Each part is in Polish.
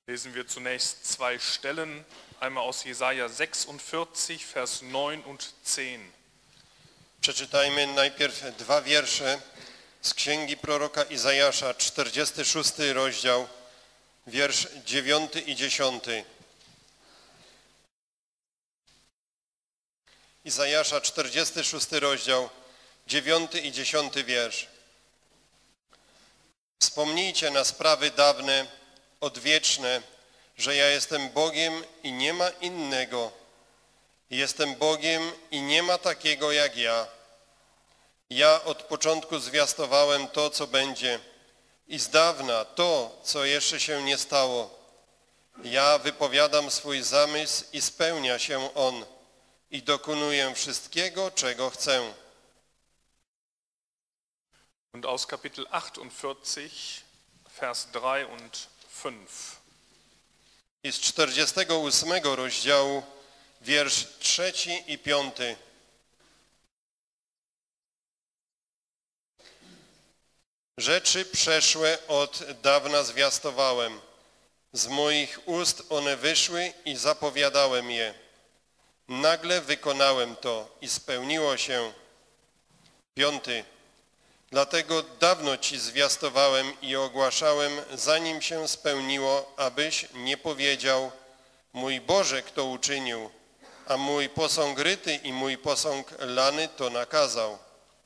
Lesen wir zunächst zwei Stellen, einmal aus Jesaja 46, Vers 9 und 10. Przeczytajmy najpierw dwa wiersze z księgi proroka Izajasza, 46 rozdział, wiersz 9 i 10. Izajasza, 46 rozdział, 9 i 10 wiersz. Wspomnijcie na sprawy dawne, odwieczne, że ja jestem Bogiem i nie ma innego. Jestem Bogiem i nie ma takiego jak ja. Ja od początku zwiastowałem to, co będzie i z dawna to, co jeszcze się nie stało. Ja wypowiadam swój zamysł i spełnia się on i dokonuję wszystkiego, czego chcę. Und aus Kapitel 48, Vers 3 und 5. I z 48 rozdziału, wiersz 3 i 5. Rzeczy przeszłe od dawna zwiastowałem. Z moich ust one wyszły i zapowiadałem je. Nagle wykonałem to i spełniło się. 5. Dlatego dawno Ci zwiastowałem i ogłaszałem, zanim się spełniło, abyś nie powiedział: mój Boże, kto uczynił, a mój posąg ryty i mój posąg lany to nakazał.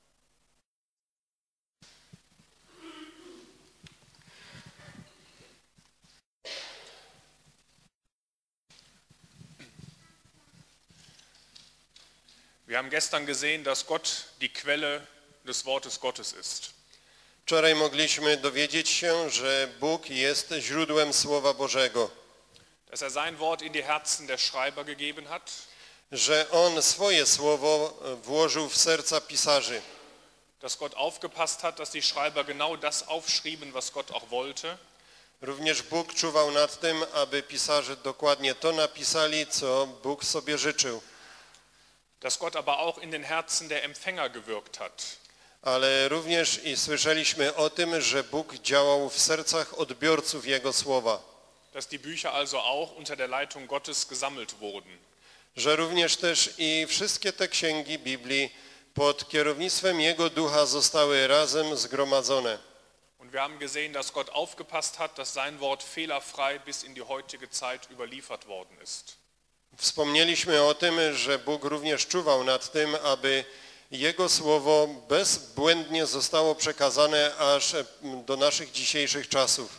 Wir haben gestern gesehen, dass Gott die Quelle des Wortes Gottes ist. Wczoraj mogliśmy dowiedzieć się, że Bóg jest źródłem Słowa Bożego, Dass er sein Wort in die Herzen der Schreiber gegeben hat, że On swoje Słowo włożył w serca pisarzy, dass Gott aufgepasst hat, dass die Schreiber genau das aufschrieben, was Gott auch wollte. Również Bóg czuwał nad tym, aby pisarze dokładnie to napisali, co Bóg sobie życzył. Dass Gott aber auch in den Herzen der Empfänger gewirkt hat. Ale również i słyszeliśmy o tym, że Bóg działał w sercach odbiorców Jego Słowa. Dass die Bücher also auch unter der Leitung Gottes gesammelt wurden. Że również też i wszystkie te księgi Biblii pod kierownictwem Jego Ducha zostały razem zgromadzone. Und wir haben gesehen, dass Gott aufgepasst hat, dass sein Wort fehlerfrei bis in die heutige Zeit überliefert worden ist. Wspomnieliśmy o tym, że Bóg również czuwał nad tym, aby Jego Słowo bezbłędnie zostało przekazane aż do naszych dzisiejszych czasów.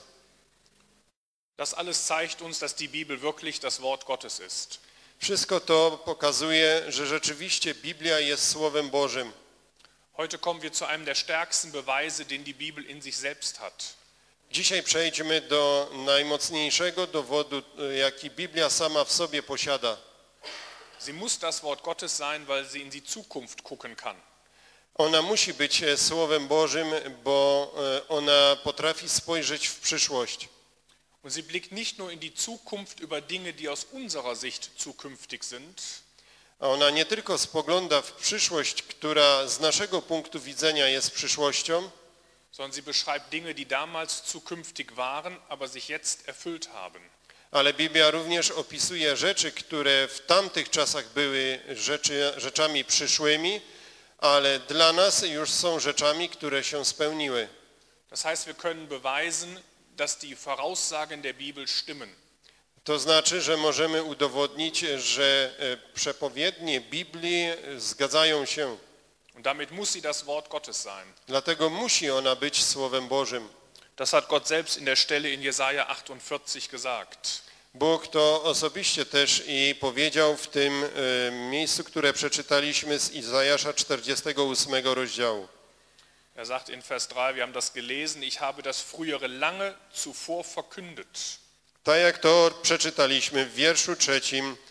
Das alles zeigt uns, dass die Bibel wirklich das Wort Gottes ist. Wszystko to pokazuje, że rzeczywiście Biblia jest Słowem Bożym. Heute kommen wir zu einem der stärksten Beweise, den die Bibel in sich selbst hat. Dzisiaj przejdźmy do najmocniejszego dowodu, jaki Biblia sama w sobie posiada. Sie muss das Wort Gottes sein, weil sie in die Zukunft gucken kann. Ona musi być Słowem Bożym, bo ona potrafi spojrzeć w przyszłość. Und sie blickt nicht nur in die Zukunft über Dinge, die aus unserer Sicht zukünftig sind, A ona nie tylko spogląda w przyszłość, która z naszego punktu widzenia jest przyszłością, sondern sie beschreibt Dinge, die damals zukünftig waren, aber sich jetzt erfüllt haben. ale Biblia również opisuje rzeczy, które w tamtych czasach były rzeczami przyszłymi, ale dla nas już są rzeczami, które się spełniły. Das heißt, wir können beweisen, dass die Voraussagen der Bibel stimmen. To znaczy, że możemy udowodnić, że przepowiednie Biblii zgadzają się. Und damit muss sie das Wort Gottes sein. Dlatego musi ona być Słowem Bożym. Das hat Gott selbst in der Stelle in Jesaja 48 gesagt. Bóg to osobiście też i powiedział w tym miejscu, które przeczytaliśmy z Izajasza 48 rozdziału. Er sagt in Vers 3, wir haben das gelesen, ich habe das frühere lange zuvor verkündet. Tak jak to przeczytaliśmy w wierszu 3,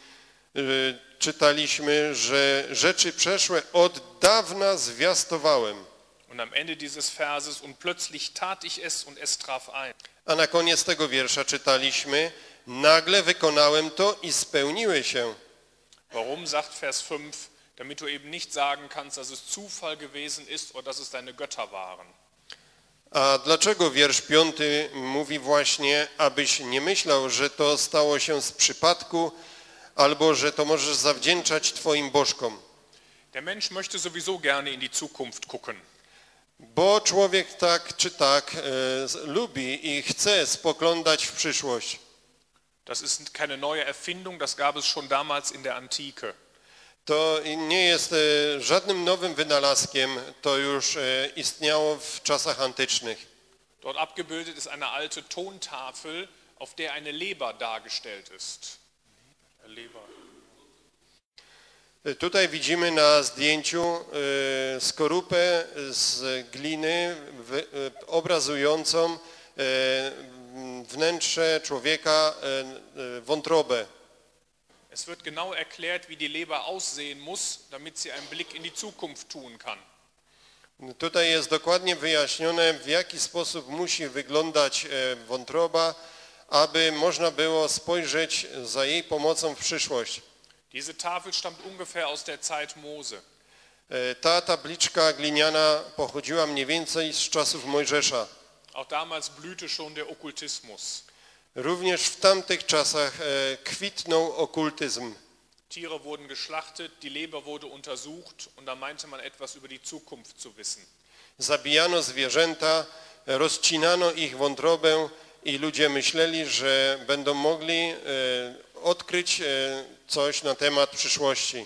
czytaliśmy, że rzeczy przeszłe od dawna zwiastowałem. Und am Ende dieses Verses, und plötzlich tat ich es und es traf ein. A na koniec tego wiersza czytaliśmy, nagle wykonałem to i spełniły się. Warum, sagt Vers 5, damit du eben nicht sagen kannst, dass es Zufall gewesen ist oder dass es deine Götter waren. A dlaczego wiersz 5 mówi właśnie, abyś nie myślał, że to stało się z przypadku, albo że to możesz zawdzięczać twoim bożkom? Der Mensch möchte sowieso gerne in die Zukunft gucken. Bo człowiek tak czy tak lubi i chce spoglądać w przyszłość. Das ist keine neue Erfindung, das gab es schon damals in der Antike. To nie jest żadnym nowym wynalazkiem, to już istniało w czasach antycznych. Dort abgebildet ist eine alte Tontafel, auf der eine Leber dargestellt ist. Leber. Tutaj widzimy na zdjęciu skorupę z gliny obrazującą wnętrze człowieka, wątrobę. Es wird genau erklärt, wie die Leber aussehen muss, damit sie einen Blick in die Zukunft tun kann. Tutaj jest dokładnie wyjaśnione, w jaki sposób musi wyglądać wątroba, aby można było spojrzeć za jej pomocą w przyszłość. Diese Tafel stammt ungefähr aus der Zeit Mose. Ta tabliczka gliniana pochodziła mniej więcej z czasów Mojżesza. Auch damals blühte schon der Okkultismus. Również w tamtych czasach kwitnął okultyzm. Tiere wurden geschlachtet, die Leber wurde untersucht und da meinte man etwas über die Zukunft zu wissen. Zabijano zwierzęta, rozcinano ich wątrobę i ludzie myśleli, że będą mogli odkryć coś na temat przyszłości.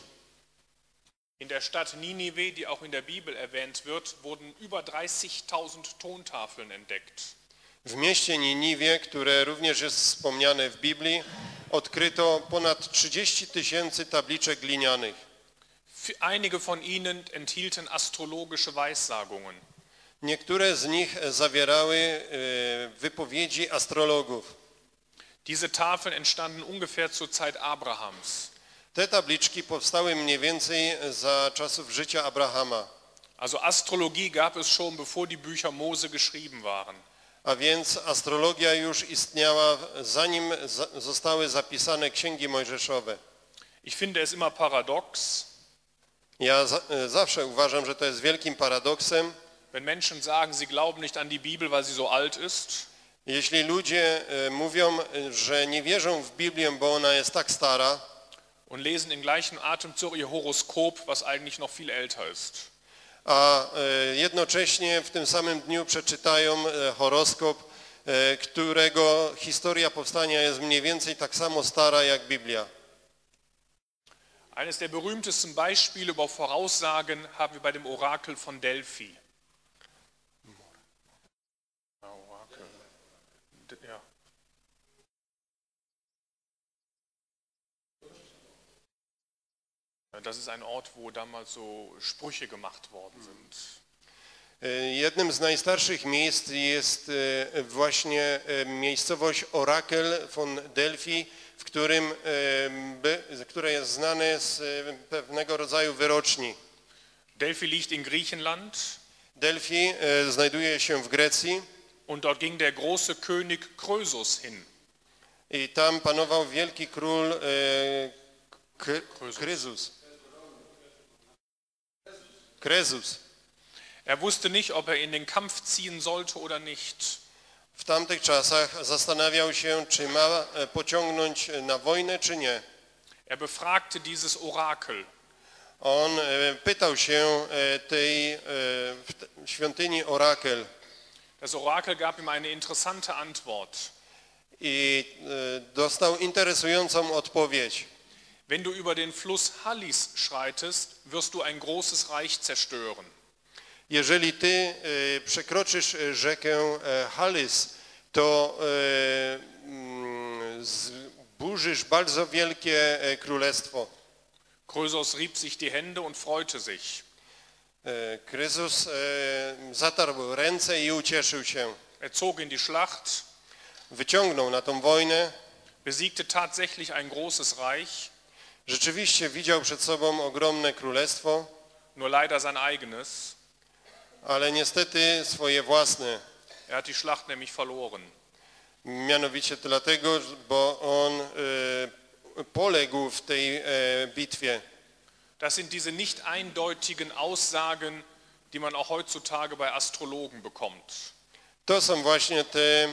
In der Stadt Ninive, die auch in der Bibel erwähnt wird, wurden über 30.000 Tontafeln entdeckt. W mieście Niniwie, które również jest wspomniane w Biblii, odkryto ponad 30 000 tabliczek glinianych. Einige von ihnen enthielten astrologische Weissagungen. Niektóre z nich zawierały wypowiedzi astrologów. Diese Tafeln entstanden ungefähr zur Zeit Abrahams. Te tabliczki powstały mniej więcej za czasów życia Abrahama. Also Astrologie gab es schon, bevor die Bücher Mose geschrieben waren. A więc astrologia już istniała, zanim zostały zapisane księgi mojżeszowe. Ich finde es immer paradox, Ja zawsze uważam, że to jest wielkim paradoksem, wenn Menschen sagen, sie glauben nicht an die Bibel, weil sie so alt ist. jeśli ludzie mówią, że nie wierzą w Biblię, bo ona jest tak stara, Und lesen im gleichen Atemzug ihr Horoskop, was eigentlich noch viel älter ist. a jednocześnie w tym samym dniu przeczytają horoskop, którego historia powstania jest mniej więcej tak samo stara jak Biblia. Eines der berühmtesten Beispiele über Voraussagen haben wir bei dem Orakel von Delphi. Orakel. Ja. Das ist ein Ort, wo damals so Sprüche gemacht worden sind. Jednym z najstarszych miejsc jest właśnie miejscowość Orakel von Delphi, które jest znane z pewnego rodzaju wyroczni. Delphi liegt in Griechenland. Delphi znajduje się w Grecji. Und dort ging der große König Krösus hin. I tam panował wielki król Kresus. Er wusste nicht, ob er in den Kampf ziehen sollte oder nicht. W tamtych czasach zastanawiał się, czy ma pociągnąć na wojnę, czy nie. Er befragte dieses Orakel. On pytał się tej świątyni Orakel. Das Orakel gab ihm eine interessante Antwort. I dostał interesującą odpowiedź. Wenn du über den Fluss Halys schreitest, wirst du ein großes Reich zerstören. Jeżeli ty przekroczysz rzekę Halys, to zburzysz bardzo wielkie królestwo. Krösus rieb sich die Hände und freute sich. Kresus zatarł ręce i ucieszył się. Er zog in die Schlacht, Wyciągnął na tą wojnę. besiegte tatsächlich ein großes Reich, Rzeczywiście widział przed sobą ogromne królestwo, nur leider sein eigenes. ale niestety swoje własne. Er hat die Schlacht nämlich verloren. Mianowicie dlatego, bo on poległ w tej bitwie. Das sind diese nicht eindeutigen Aussagen, die man auch heutzutage bei Astrologen bekommt. To są właśnie te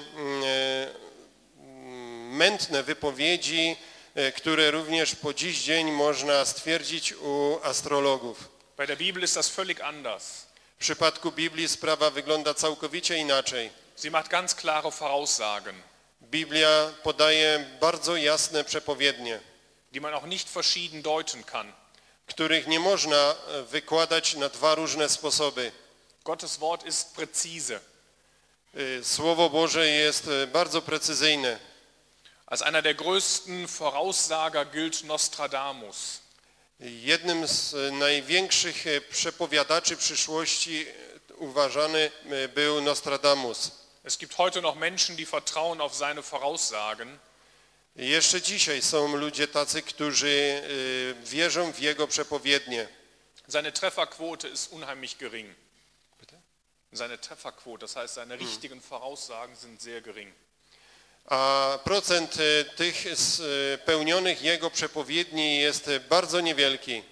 mętne wypowiedzi, które również po dziś dzień można stwierdzić u astrologów. Bei der Bibel ist das völlig anders. W przypadku Biblii sprawa wygląda całkowicie inaczej. Sie macht ganz klare Voraussagen, Biblia podaje bardzo jasne przepowiednie, die man auch nicht verschieden deuten kann. których nie można wykładać na dwa różne sposoby. Gottes Wort ist präzise. Słowo Boże jest bardzo precyzyjne. Als einer der größten Voraussager gilt Nostradamus. Jednym z największych przepowiadaczy przyszłości uważany był Nostradamus. Es gibt heute noch Menschen, die vertrauen auf seine Voraussagen. Jeszcze dzisiaj są ludzie tacy, którzy wierzą w jego przepowiednie. Seine Trefferquote ist unheimlich gering. Seine Trefferquote, das heißt, seine richtigen Voraussagen sind sehr gering. A procent tych spełnionych jego przepowiedni jest bardzo niewielki.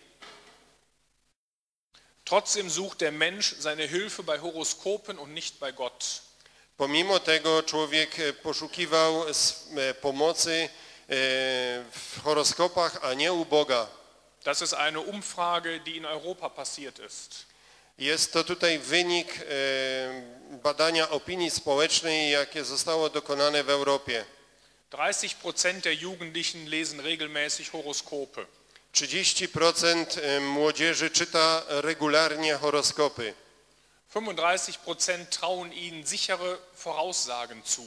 Trotzdem sucht der Mensch seine Hilfe bei Horoskopen und nicht bei Gott. Pomimo tego człowiek poszukiwał pomocy w horoskopach, a nie u Boga. Das ist eine Umfrage, die in Europa passiert ist. Jest to tutaj wynik badania opinii społecznej, jakie zostało dokonane w Europie. 30% der Jugendlichen lesen regelmäßig Horoskope. 30% młodzieży czyta regularnie horoskopy. 35% trauen ihnen sichere Voraussagen zu.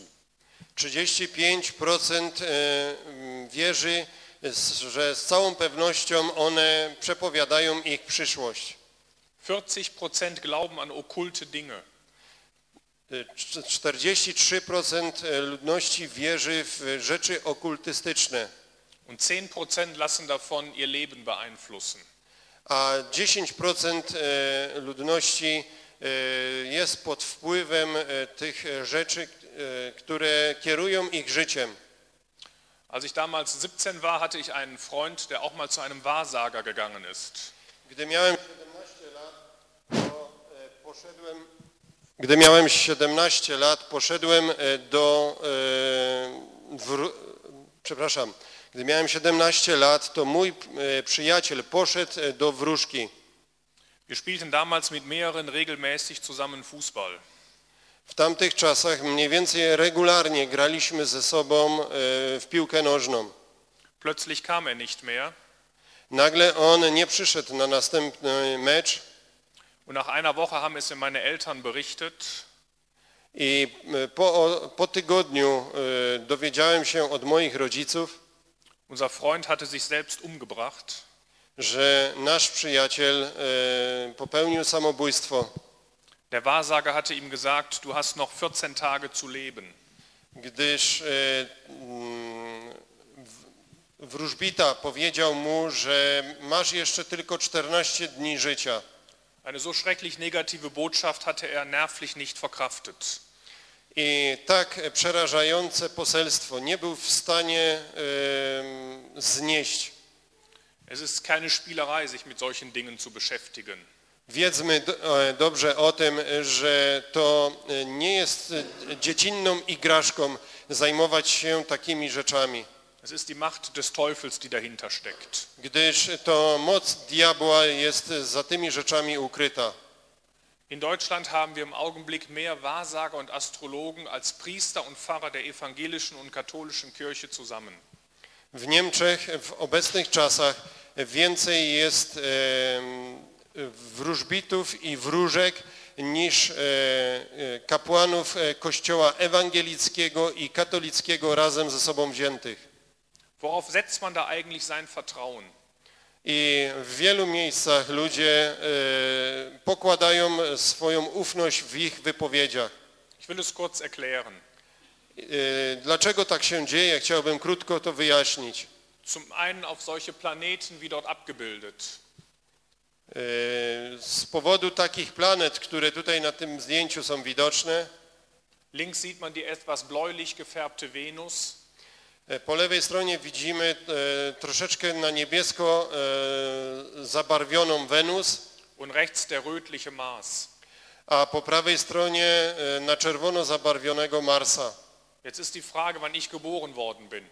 35% wierzy, że z całą pewnością one przepowiadają ich przyszłość. 40% glauben an okkulte Dinge. 43% ludności wierzy w rzeczy okultystyczne, Und 10% lassen davon ihr Leben beeinflussen. a 10% ludności jest pod wpływem tych rzeczy, które kierują ich życiem. Als ich damals 17 war, hatte ich einen Freund, der auch mal zu einem Wahrsager gegangen ist. Gdy miałem 17 lat, poszedłem gdy miałem 17 lat, to mój przyjaciel poszedł do wróżki. Wir spielten damals mit mehreren regelmäßig zusammen Fußball. W tamtych czasach mniej więcej regularnie graliśmy ze sobą w piłkę nożną. Plötzlich kam er nicht mehr. Nagle on nie przyszedł na następny mecz. Und nach einer Woche haben es mir meine Eltern berichtet. I po tygodniu dowiedziałem się od moich rodziców, Unser Freund hatte sich selbst umgebracht. że nasz przyjaciel popełnił samobójstwo. Der Wahrsager hatte ihm gesagt, du hast noch 14 Tage zu leben. Gdyż wróżbita powiedział mu, że masz jeszcze tylko 14 dni życia. Eine so schrecklich negative Botschaft hatte er nervlich nicht verkraftet. I tak przerażające poselstwo nie był w stanie znieść. Es ist keine Spielerei, sich mit solchen Dingen zu beschäftigen. Wiedzmy dobrze o tym, że to nie jest dziecinną igraszką zajmować się takimi rzeczami. Es ist die Macht des Teufels, die dahinter steckt. Gdyż to moc diabła jest za tymi rzeczami ukryta. In Deutschland haben wir im Augenblick mehr Wahrsager und Astrologen als Priester und Pfarrer der evangelischen und katholischen Kirche zusammen. W Niemczech w obecnych czasach więcej jest wróżbitów i wróżek niż kapłanów Kościoła ewangelickiego i katolickiego razem ze sobą wziętych. Worauf setzt man da eigentlich sein Vertrauen? I w wielu miejscach ludzie pokładają swoją ufność w ich wypowiedziach. Ich will es kurz erklären. Dlaczego tak się dzieje? Chciałbym krótko to wyjaśnić. Zum einen auf solche Planeten wie dort abgebildet. Z powodu takich planet, które tutaj na tym zdjęciu są widoczne. Links sieht man die etwas bläulich gefärbte Venus. Po lewej stronie widzimy troszeczkę na niebiesko zabarwioną Wenus. Und rechts der rötliche Mars. a po prawej stronie na czerwono zabarwionego Marsa. Jetzt ist die Frage, wann ich geboren worden bin.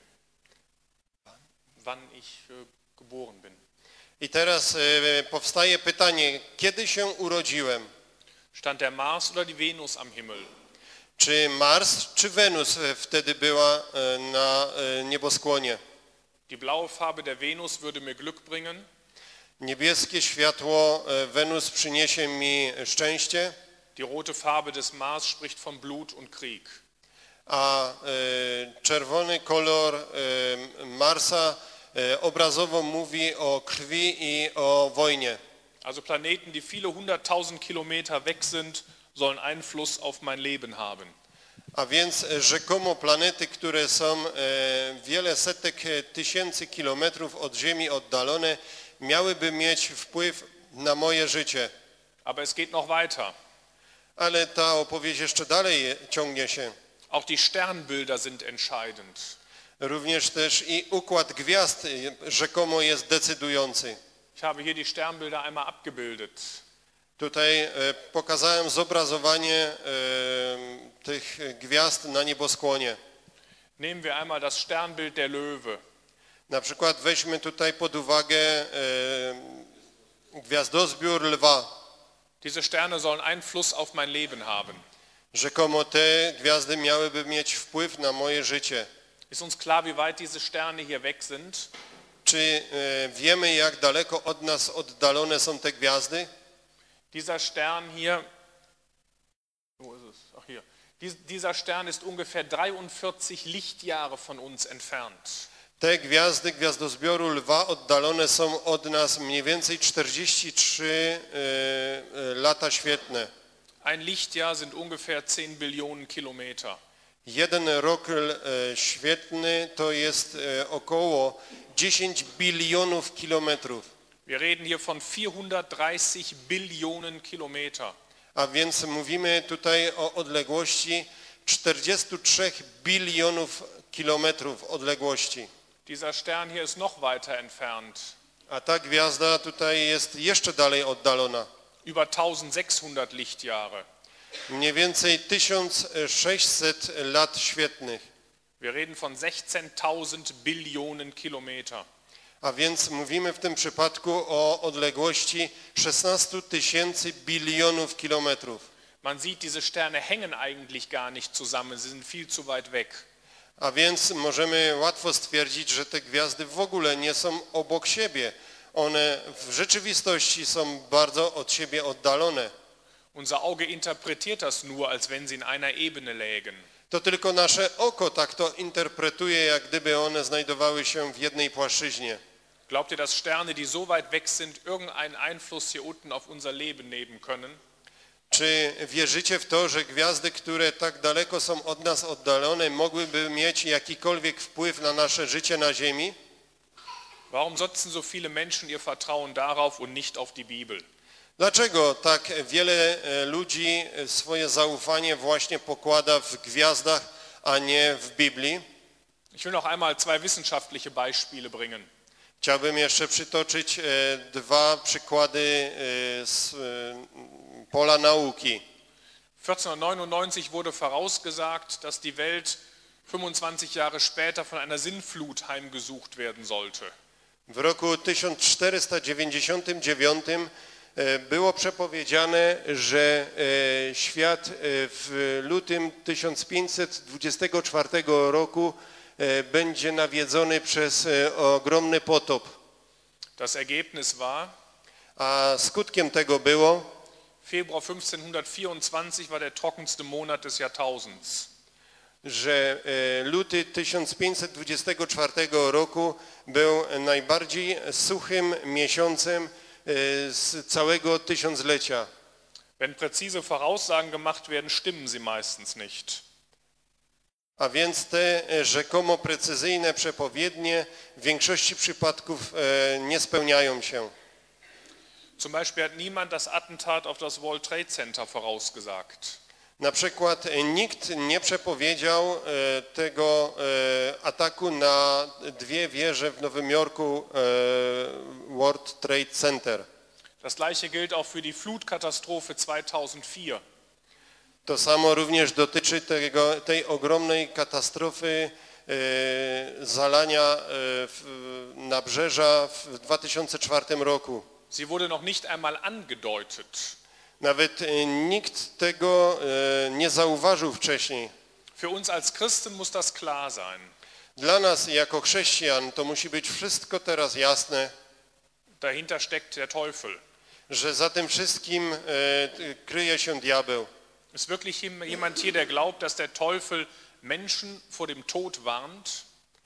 Wann ich geboren bin. I teraz powstaje pytanie, kiedy się urodziłem? Stand der Mars oder die Venus am Himmel? Czy Mars, czy Wenus wtedy była na nieboskłonie? Die blaue Farbe der Venus würde mir Glück bringen. Niebieskie światło Wenus przyniesie mi szczęście, Die rote Farbe des Mars spricht von Blut und Krieg. a czerwony kolor Marsa obrazowo mówi o krwi i o wojnie. Also Planeten, die viele 100.000 Kilometer weg sind, sollen Einfluss auf mein Leben haben. A więc rzekomo planety, które są wiele setek tysięcy kilometrów od Ziemi oddalone, miałyby mieć wpływ na moje życie. Aber es geht noch weiter. Ale ta opowieść jeszcze dalej ciągnie się. Auch die Sternbilder sind entscheidend. Również też i układ gwiazd rzekomo jest decydujący. Ich habe hier die Sternbilder einmal abgebildet. Tutaj pokazałem zobrazowanie tych gwiazd na nieboskłonie. Nehmen wir einmal das Sternbild der Löwe. Na przykład weźmy tutaj pod uwagę gwiazdozbiór lwa. Diese Sterne sollen Einfluss auf mein Leben haben. Rzekomo te gwiazdy miałyby mieć wpływ na moje życie. Ist uns klar, wie weit diese Sterne hier weg sind? Czy wiemy, jak daleko od nas oddalone są te gwiazdy? Dieser Stern hier, wo ist es? Ach hier. Dieser Stern ist ungefähr 43 Lichtjahre von uns entfernt. Te gwiazdy gwiazdozbioru lwa oddalone są od nas mniej więcej 43 lata świetlne. Ein Lichtjahr sind ungefähr 10 Billionen Kilometer. Jeden rok świetlny to jest około 10 bilionów kilometrów. Wir reden hier von 430 Billionen Kilometer. A więc mówimy tutaj o odległości 43 bilionów kilometrów odległości. Dieser Stern hier ist noch weiter entfernt. A ta gwiazda tutaj jest jeszcze dalej oddalona. Über 1600 Lichtjahre. Mniej więcej 1600 lat świetlnych. Wir reden von 16.000 Billionen Kilometer. A więc mówimy w tym przypadku o odległości 16 tysięcy bilionów kilometrów. Man sieht, diese Sterne hängen eigentlich gar nicht zusammen, sie sind viel zu weit weg. A więc możemy łatwo stwierdzić, że te gwiazdy w ogóle nie są obok siebie. One w rzeczywistości są bardzo od siebie oddalone. Unser Auge interpretiert das nur, als wenn sie in einer Ebene lägen. To tylko nasze oko tak to interpretuje, jak gdyby one znajdowały się w jednej płaszczyźnie. Glaubt ihr, dass Sterne, die so weit weg sind, irgendeinen Einfluss hier unten auf unser Leben nehmen können? Czy wierzycie w to, że gwiazdy, które tak daleko są od nas oddalone, mogłyby mieć jakikolwiek wpływ na nasze życie na ziemi? Warum setzen so viele Menschen ihr Vertrauen darauf und nicht auf die Bibel? Dlaczego tak wiele ludzi swoje zaufanie właśnie pokłada w gwiazdach, a nie w Biblii? Ich will noch einmal zwei wissenschaftliche Beispiele bringen. Chciałbym jeszcze przytoczyć dwa przykłady z pola nauki. 1499 wurde vorausgesagt, dass die Welt 25 Jahre später von einer Sintflut heimgesucht werden sollte. W roku 1499 było przepowiedziane, że świat w lutym 1524 roku będzie nawiedzony przez ogromny potop. Das Ergebnis war, A skutkiem tego było, Februar 1524 war der trockenste Monat des Jahrtausends. że luty 1524 roku był najbardziej suchym miesiącem z całego tysiąclecia. Wenn präzise Voraussagen gemacht werden, stimmen sie meistens nicht. A więc te rzekomo precyzyjne przepowiednie w większości przypadków nie spełniają się. Zum Beispiel hat niemand das Attentat auf das World Trade Center vorausgesagt. Na przykład nikt nie przepowiedział tego ataku na dwie wieże w Nowym Jorku World Trade Center. Das gleiche gilt auch für die Flutkatastrophe 2004. To samo również dotyczy tej ogromnej katastrofy zalania nabrzeża w 2004 roku. Sie wurde noch nicht einmal angedeutet. Nawet nikt tego nie zauważył wcześniej. Für uns als Christen muss das klar sein. Dla nas jako chrześcijan to musi być wszystko teraz jasne, Dahinter steckt der Teufel. że za tym wszystkim kryje się diabeł. Ist wirklich jemand hier, der glaubt, dass der Teufel Menschen vor dem Tod warnt?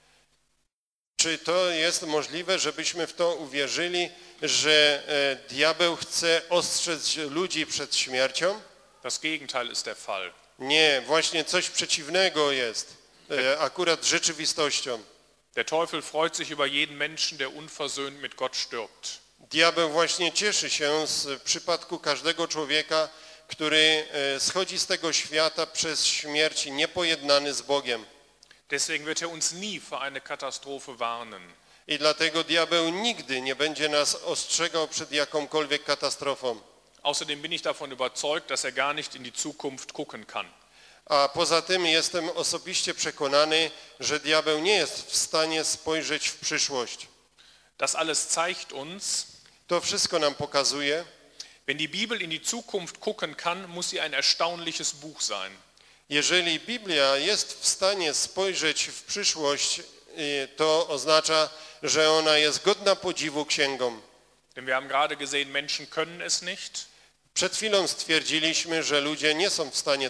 Czy to jest możliwe, żebyśmy w to uwierzyli, że diabeł chce ostrzec ludzi przed śmiercią? Das Gegenteil ist der Fall. Nie, właśnie coś przeciwnego jest akurat rzeczywistością. Der Teufel freut sich über jeden Menschen, der unversöhnt mit Gott stirbt. Diabeł właśnie cieszy się z przypadku każdego człowieka, który schodzi z tego świata przez śmierć niepojednany z Bogiem. Deswegen wird uns nie vor eine Katastrophe warnen. I dlatego diabeł nigdy nie będzie nas ostrzegał przed jakąkolwiek katastrofą. Außerdem bin ich davon überzeugt, dass gar nicht in die Zukunft gucken kann. A poza tym jestem osobiście przekonany, że diabeł nie jest w stanie spojrzeć w przyszłość. Das alles zeigt uns, To wszystko nam pokazuje, wenn die Bibel in die Zukunft gucken kann, muss sie ein erstaunliches Buch sein. jeżeli Biblia jest w stanie spojrzeć w przyszłość, to oznacza, że ona jest godna podziwu księgą. Denn wir haben gerade gesehen, Menschen können es nicht. Przed chwilą stwierdziliśmy, że ludzie nie są w stanie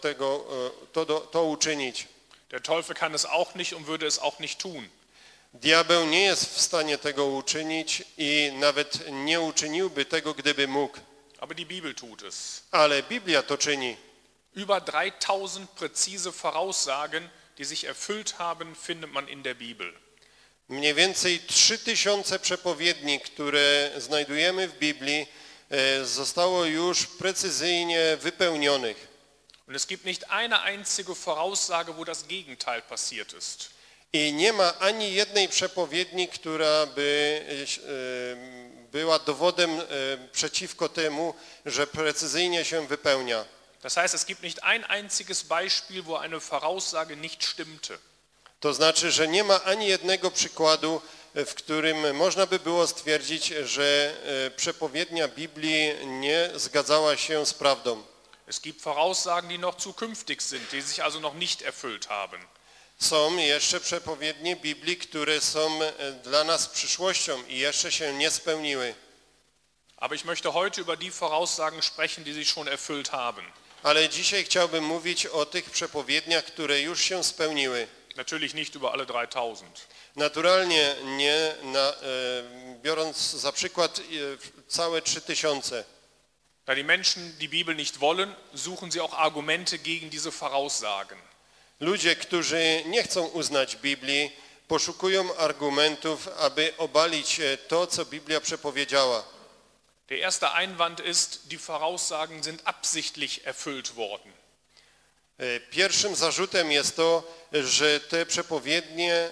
to uczynić. Der Teufel kann es auch nicht und würde es auch nicht tun. Diabeł nie jest w stanie tego uczynić i nawet nie uczyniłby tego, gdyby mógł. Aber die Bibel tut es. Ale Biblia to czyni. Über 3000 präzise Voraussagen, die sich erfüllt haben, findet man in der Bibel. Mniej więcej 3000 przepowiedni, które znajdujemy w Biblii, zostało już precyzyjnie wypełnionych. Und es gibt nicht eine einzige Voraussage, wo das Gegenteil passiert ist. I nie ma ani jednej przepowiedni, która by była dowodem przeciwko temu, że precyzyjnie się wypełnia. Das heißt, es gibt nicht ein einziges Beispiel, wo eine Voraussage nicht stimmte. To znaczy, że nie ma ani jednego przykładu, w którym można by było stwierdzić, że przepowiednia Biblii nie zgadzała się z prawdą. Es gibt Voraussagen, die noch zukünftig sind, die sich also noch nicht erfüllt haben. Są jeszcze przepowiednie Biblii, które są dla nas przyszłością i jeszcze się nie spełniły. Aber ich möchte heute über die Voraussagen sprechen, die sich schon erfüllt haben. Ale dzisiaj chciałbym mówić o tych przepowiedniach, które już się spełniły. Natürlich nicht über alle 3000. Naturalnie nie, biorąc za przykład całe 3000. Da die Menschen die Bibel nicht wollen, suchen sie auch Argumente gegen diese Voraussagen. Ludzie, którzy nie chcą uznać Biblii, poszukują argumentów, aby obalić to, co Biblia przepowiedziała. Der erste Einwand ist, die Voraussagen sind absichtlich erfüllt worden. Pierwszym zarzutem jest to, że te przepowiednie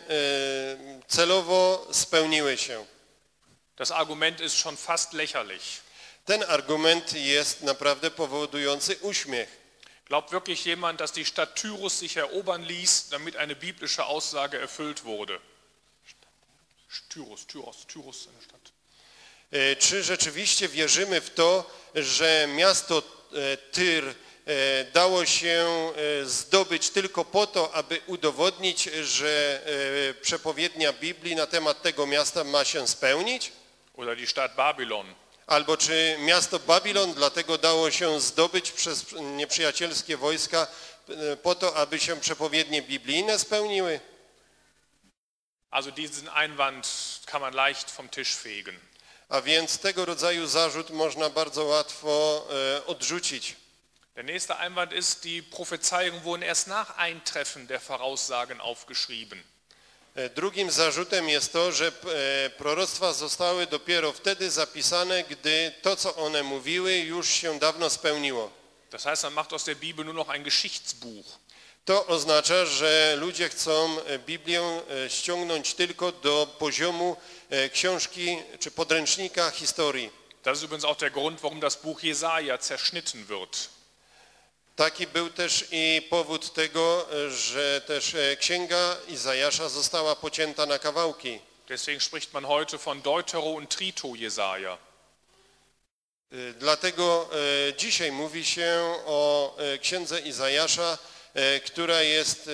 celowo spełniły się. Das Argument ist schon fast lächerlich. Ten argument jest naprawdę powodujący uśmiech. Glaubt wirklich jemand, dass die Stadt Tyrus sich erobern ließ, damit eine biblische Aussage erfüllt wurde? Tyrus, eine Stadt. Czy rzeczywiście wierzymy w to, że miasto Tyr dało się zdobyć tylko po to, aby udowodnić, że przepowiednia Biblii na temat tego miasta ma się spełnić? Oder die Stadt Babylon. Albo czy miasto Babilon dlatego dało się zdobyć przez nieprzyjacielskie wojska po to, aby się przepowiednie biblijne spełniły? Also diesen Einwand kann man leicht vom Tisch fegen. A więc tego rodzaju zarzut można bardzo łatwo odrzucić. Der nächste Einwand ist, die Prophezeiungen wurden erst nach Eintreffen der Voraussagen aufgeschrieben. Drugim zarzutem jest to, że proroctwa zostały dopiero wtedy zapisane, gdy to, co one mówiły, już się dawno spełniło. Das heißt, man macht aus der Bibel nur noch ein Geschichtsbuch. To oznacza, że ludzie chcą Biblię ściągnąć tylko do poziomu książki czy podręcznika historii. Das ist übrigens auch der Grund, warum das Buch Jesaja zerschnitten wird. Taki był też i powód tego, że też księga Izajasza została pocięta na kawałki. Deswegen spricht man heute von Deutero und Trito Jesaja. Dlatego dzisiaj mówi się o księdze Izajasza, która jest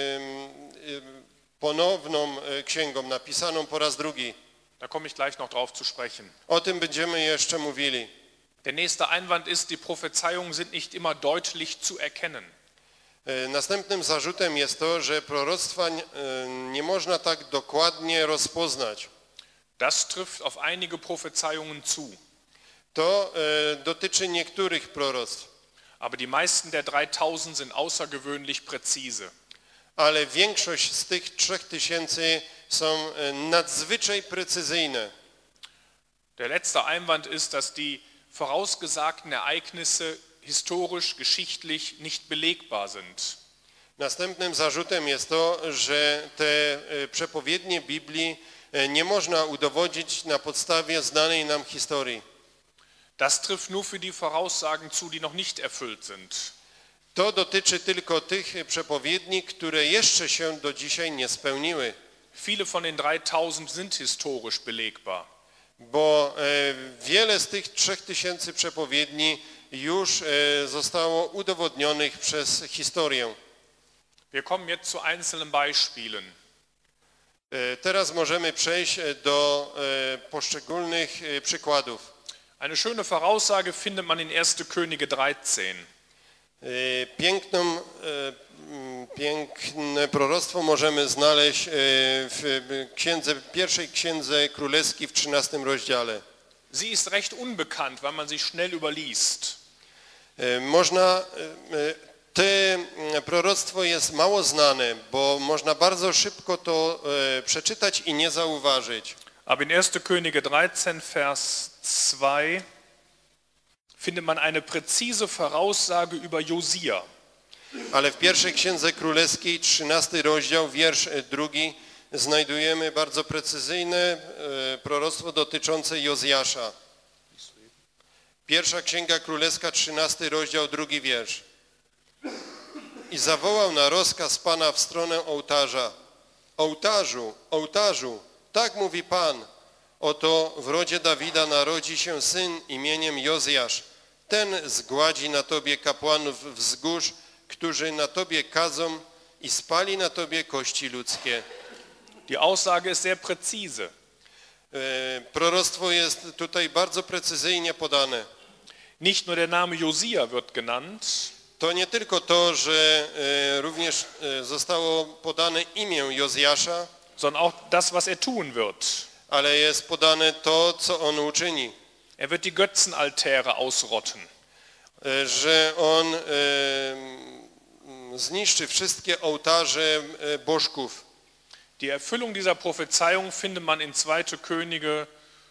ponowną księgą, napisaną po raz drugi. Da komme ich gleich noch drauf zu sprechen. O tym będziemy jeszcze mówili. Der nächste Einwand ist, die Prophezeiungen sind nicht immer deutlich zu erkennen. Następnym zarzutem jest to, że proroctwa nie można tak dokładnie rozpoznać. Das trifft auf einige Prophezeiungen zu. To dotyczy niektórych proroctw. Aber die meisten der 3000 sind außergewöhnlich präzise. Ale większość z tych 3000 są nadzwyczaj precyzyjne. Der letzte Einwand ist, dass die vorausgesagten Ereignisse historisch, geschichtlich nicht belegbar sind. Następnym zarzutem jest to, że te przepowiednie Biblii nie można udowodnić na podstawie znanej nam historii. Das trifft nur für die Voraussagen zu, die noch nicht erfüllt sind. To dotyczy tylko tych przepowiedni, które jeszcze się do dzisiaj nie spełniły. Viele von den 3000 sind historisch belegbar. Bo wiele z tych 3000 przepowiedni już zostało udowodnionych przez historię. Wir kommen jetzt zu einzelnen Beispielen. Teraz możemy przejść do poszczególnych przykładów. Eine schöne Voraussage findet man in 1. Könige 13. Piękne proroctwo możemy znaleźć w pierwszej księdze królewskiej w 13 rozdziale. Sie ist recht unbekannt, weil man sie schnell überliest. To proroctwo jest mało znane, bo można bardzo szybko to przeczytać i nie zauważyć. Aber in 1. Könige 13, Vers 2 findet man eine präzise Voraussage über Josia. Ale w pierwszej księdze królewskiej, 13 rozdział, wiersz 2, znajdujemy bardzo precyzyjne proroctwo dotyczące Jozjasza. Pierwsza księga królewska, 13 rozdział, 2 wiersz. I zawołał na rozkaz Pana w stronę ołtarza. Ołtarzu, ołtarzu, tak mówi Pan. Oto w rodzie Dawida narodzi się syn imieniem Jozjasz. Ten zgładzi na tobie kapłanów wzgórz, którzy na tobie kadzą i spali na tobie kości ludzkie. Die Aussage ist sehr präzise. Proroctwo jest tutaj bardzo precyzyjnie podane. Nicht nur der Name Josia wird genannt, To nie tylko to, że również zostało podane imię Jozjasza, sondern auch das, was er tun wird. ale jest podane to, co on uczyni. Er wird die Götzenaltäre ausrotten. Że on zniszczy wszystkie ołtarze bożków. Die Erfüllung dieser Prophezeiung findet man in 2. Könige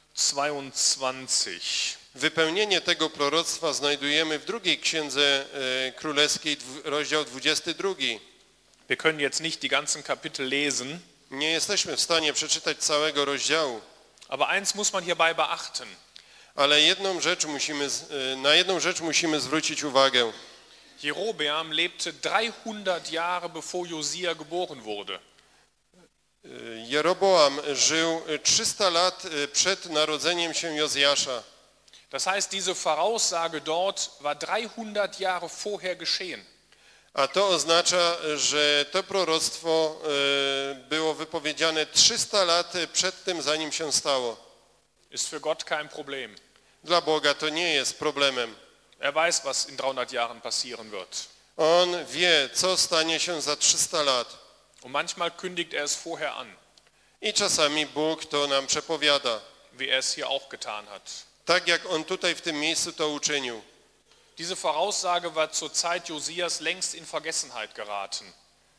22. Wypełnienie tego proroctwa znajdujemy w drugiej księdze królewskiej, rozdział 22. Wir können jetzt nicht die ganzen Kapitel lesen, Nie jesteśmy w stanie przeczytać całego rozdziału, aber eins muss man hierbei beachten. ale na jedną rzecz musimy zwrócić uwagę. Jerobeam lebte 300 Jahre bevor Josia geboren wurde. Jeroboam żył 300 lat przed narodzeniem się Jozjasza. Das heißt, diese Voraussage dort war 300 Jahre vorher geschehen. A to oznacza, że to proroctwo było wypowiedziane 300 lat przed tym, zanim się stało. Ist für Gott kein Problem. Dla Boga to nie jest problemem. Er weiß, was in 300 Jahren passieren wird. On wie, co stanie się za 300 lat. Und manchmal kündigt er es vorher an, I czasami Bóg to nam przepowiada, wie er es hier auch getan hat. tak jak On tutaj w tym miejscu to uczynił. Diese Voraussage war zur Zeit Josias längst in Vergessenheit geraten.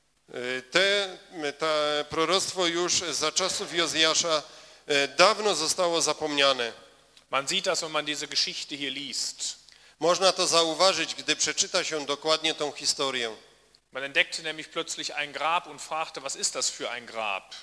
To proroctwo już za czasów Jozjasza dawno zostało zapomniane. Man sieht das, wenn man diese Geschichte hier liest. Można to zauważyć, gdy przeczyta się dokładnie tą historię. Man entdeckte nämlich plötzlich ein Grab und fragte, was ist das für ein Grab?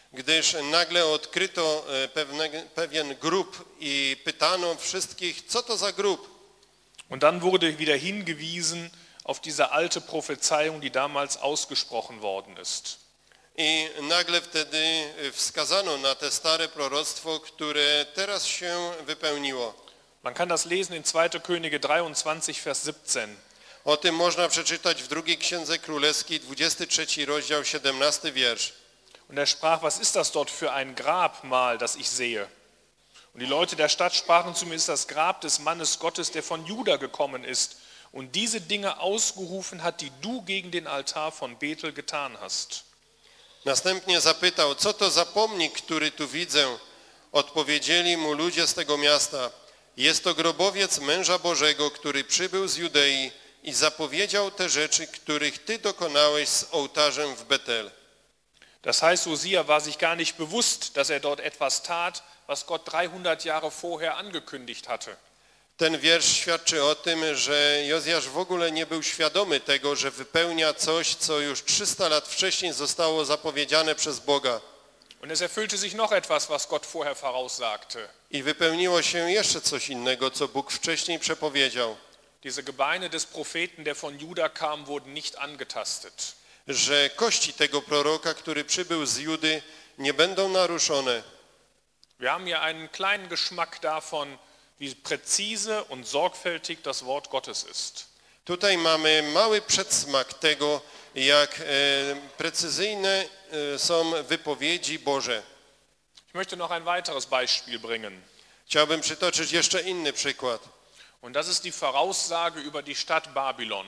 gdyż nagle odkryto pewien grób i pytano wszystkich, co to za grób. Und dann wurde wieder hingewiesen auf diese alte Prophezeiung, die damals ausgesprochen worden ist. I nagle wtedy wskazano na te stare proroctwo, które teraz się wypełniło. Man kann das lesen in 2. Könige 23, Vers 17. O tym można przeczytać w drugiej Księdze Królewskiej, 23 rozdział, 17 wiersz. Und er sprach, was ist das dort für ein Grabmal, das ich sehe? Und die Leute der Stadt sprachen zu mir, ist das Grab des Mannes Gottes, der von Juda gekommen ist und diese Dinge ausgerufen hat, die du gegen den Altar von Bethel getan hast. Następnie zapytał, co to za pomnik, który tu widzę? Odpowiedzieli mu ludzie z tego miasta. Jest to grobowiec męża Bożego, który przybył z Judei i zapowiedział te rzeczy, których ty dokonałeś z ołtarzem w Betel. Das heißt, Josia war sich gar nicht bewusst, dass er dort etwas tat, was Gott 300 Jahre vorher angekündigt hatte. Ten wiersz świadczy o tym, że Jozjasz w ogóle nie był świadomy tego, że wypełnia coś, co już 300 lat wcześniej zostało zapowiedziane przez Boga. Und es erfüllte sich noch etwas, was Gott vorher voraussagte. I wypełniło się jeszcze coś innego, co Bóg wcześniej przepowiedział. Diese Gebeine des Propheten, der von Juda kam, wurden nicht angetastet. Że kości tego proroka, który przybył z Judy, nie będą naruszone. Wir haben hier einen kleinen Geschmack davon, wie präzise und sorgfältig das Wort Gottes ist. Tutaj mamy mały przedsmak tego, jak precyzyjne są wypowiedzi Boże. Ich möchte noch ein weiteres Beispiel bringen. Chciałbym przytoczyć jeszcze inny przykład. Und das ist die Voraussage über die Stadt Babylon.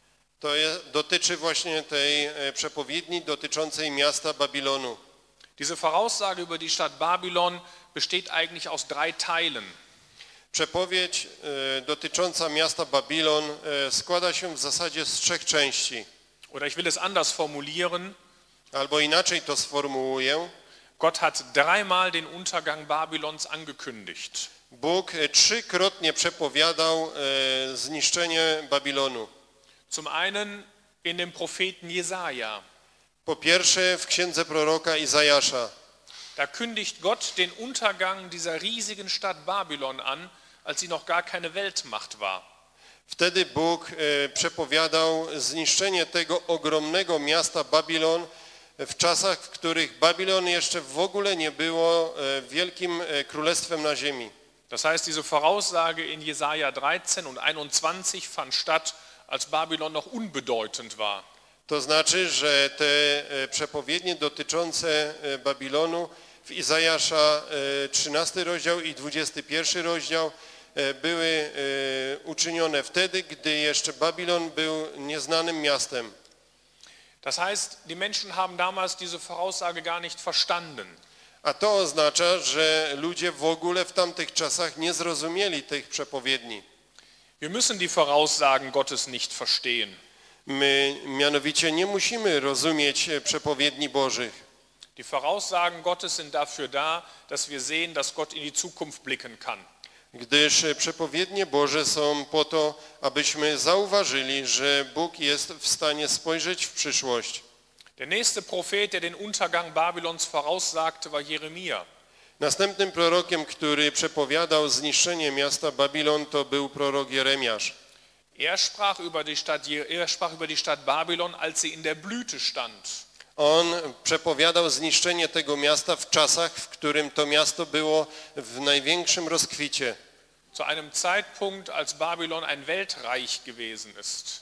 Dotyczy właśnie tej przepowiedni dotyczącej miasta Babilonu. Diese Voraussage über die Stadt Babylon besteht eigentlich aus 3 Teilen. Przepowiedź dotycząca miasta Babilon składa się w zasadzie z 3 części. Oder ich will es anders formulieren. Albo inaczej to sformułuję. Gott hat 3-mal den Untergang Babylons angekündigt. Bóg 3-krotnie przepowiadał zniszczenie Babilonu. Zum einen in dem Propheten Jesaja. Po pierwsze w księdze proroka Izajasza. Da kündigt Gott den Untergang dieser riesigen Stadt Babylon an, als sie noch gar keine Weltmacht war. Wtedy Bóg przepowiadał zniszczenie tego ogromnego miasta Babilon w czasach, w których Babilon jeszcze w ogóle nie było wielkim królestwem na ziemi. Das heißt, diese Voraussage in Jesaja 13 und 21 fand statt, als Babylon noch unbedeutend war. To znaczy, że te przepowiednie dotyczące Babilonu w Izajasza 13 rozdział i 21 rozdział były uczynione wtedy, gdy jeszcze Babilon był nieznanym miastem. Das heißt, die Menschen haben damals diese Voraussage gar nicht verstanden. A to oznacza, że ludzie w ogóle w tamtych czasach nie zrozumieli tych przepowiedni. Wir müssen die Voraussagen Gottes nicht verstehen. My mianowicie nie musimy rozumieć przepowiedni Bożych. Die Voraussagen Gottes sind dafür da, dass wir sehen, dass Gott in die Zukunft blicken kann. Gdyż przepowiednie Boże są po to, abyśmy zauważyli, że Bóg jest w stanie spojrzeć w przyszłość. Der nächste Prophet, der den Untergang Babylons voraussagte, war Jeremia. Następnym prorokiem, który przepowiadał zniszczenie miasta Babilon, to był prorok Jeremiasz. Er sprach über die Stadt Babylon, als sie in der Blüte stand. On przepowiadał zniszczenie tego miasta w czasach, w którym to miasto było w największym rozkwicie. Zu einem Zeitpunkt, als Babylon ein Weltreich gewesen ist.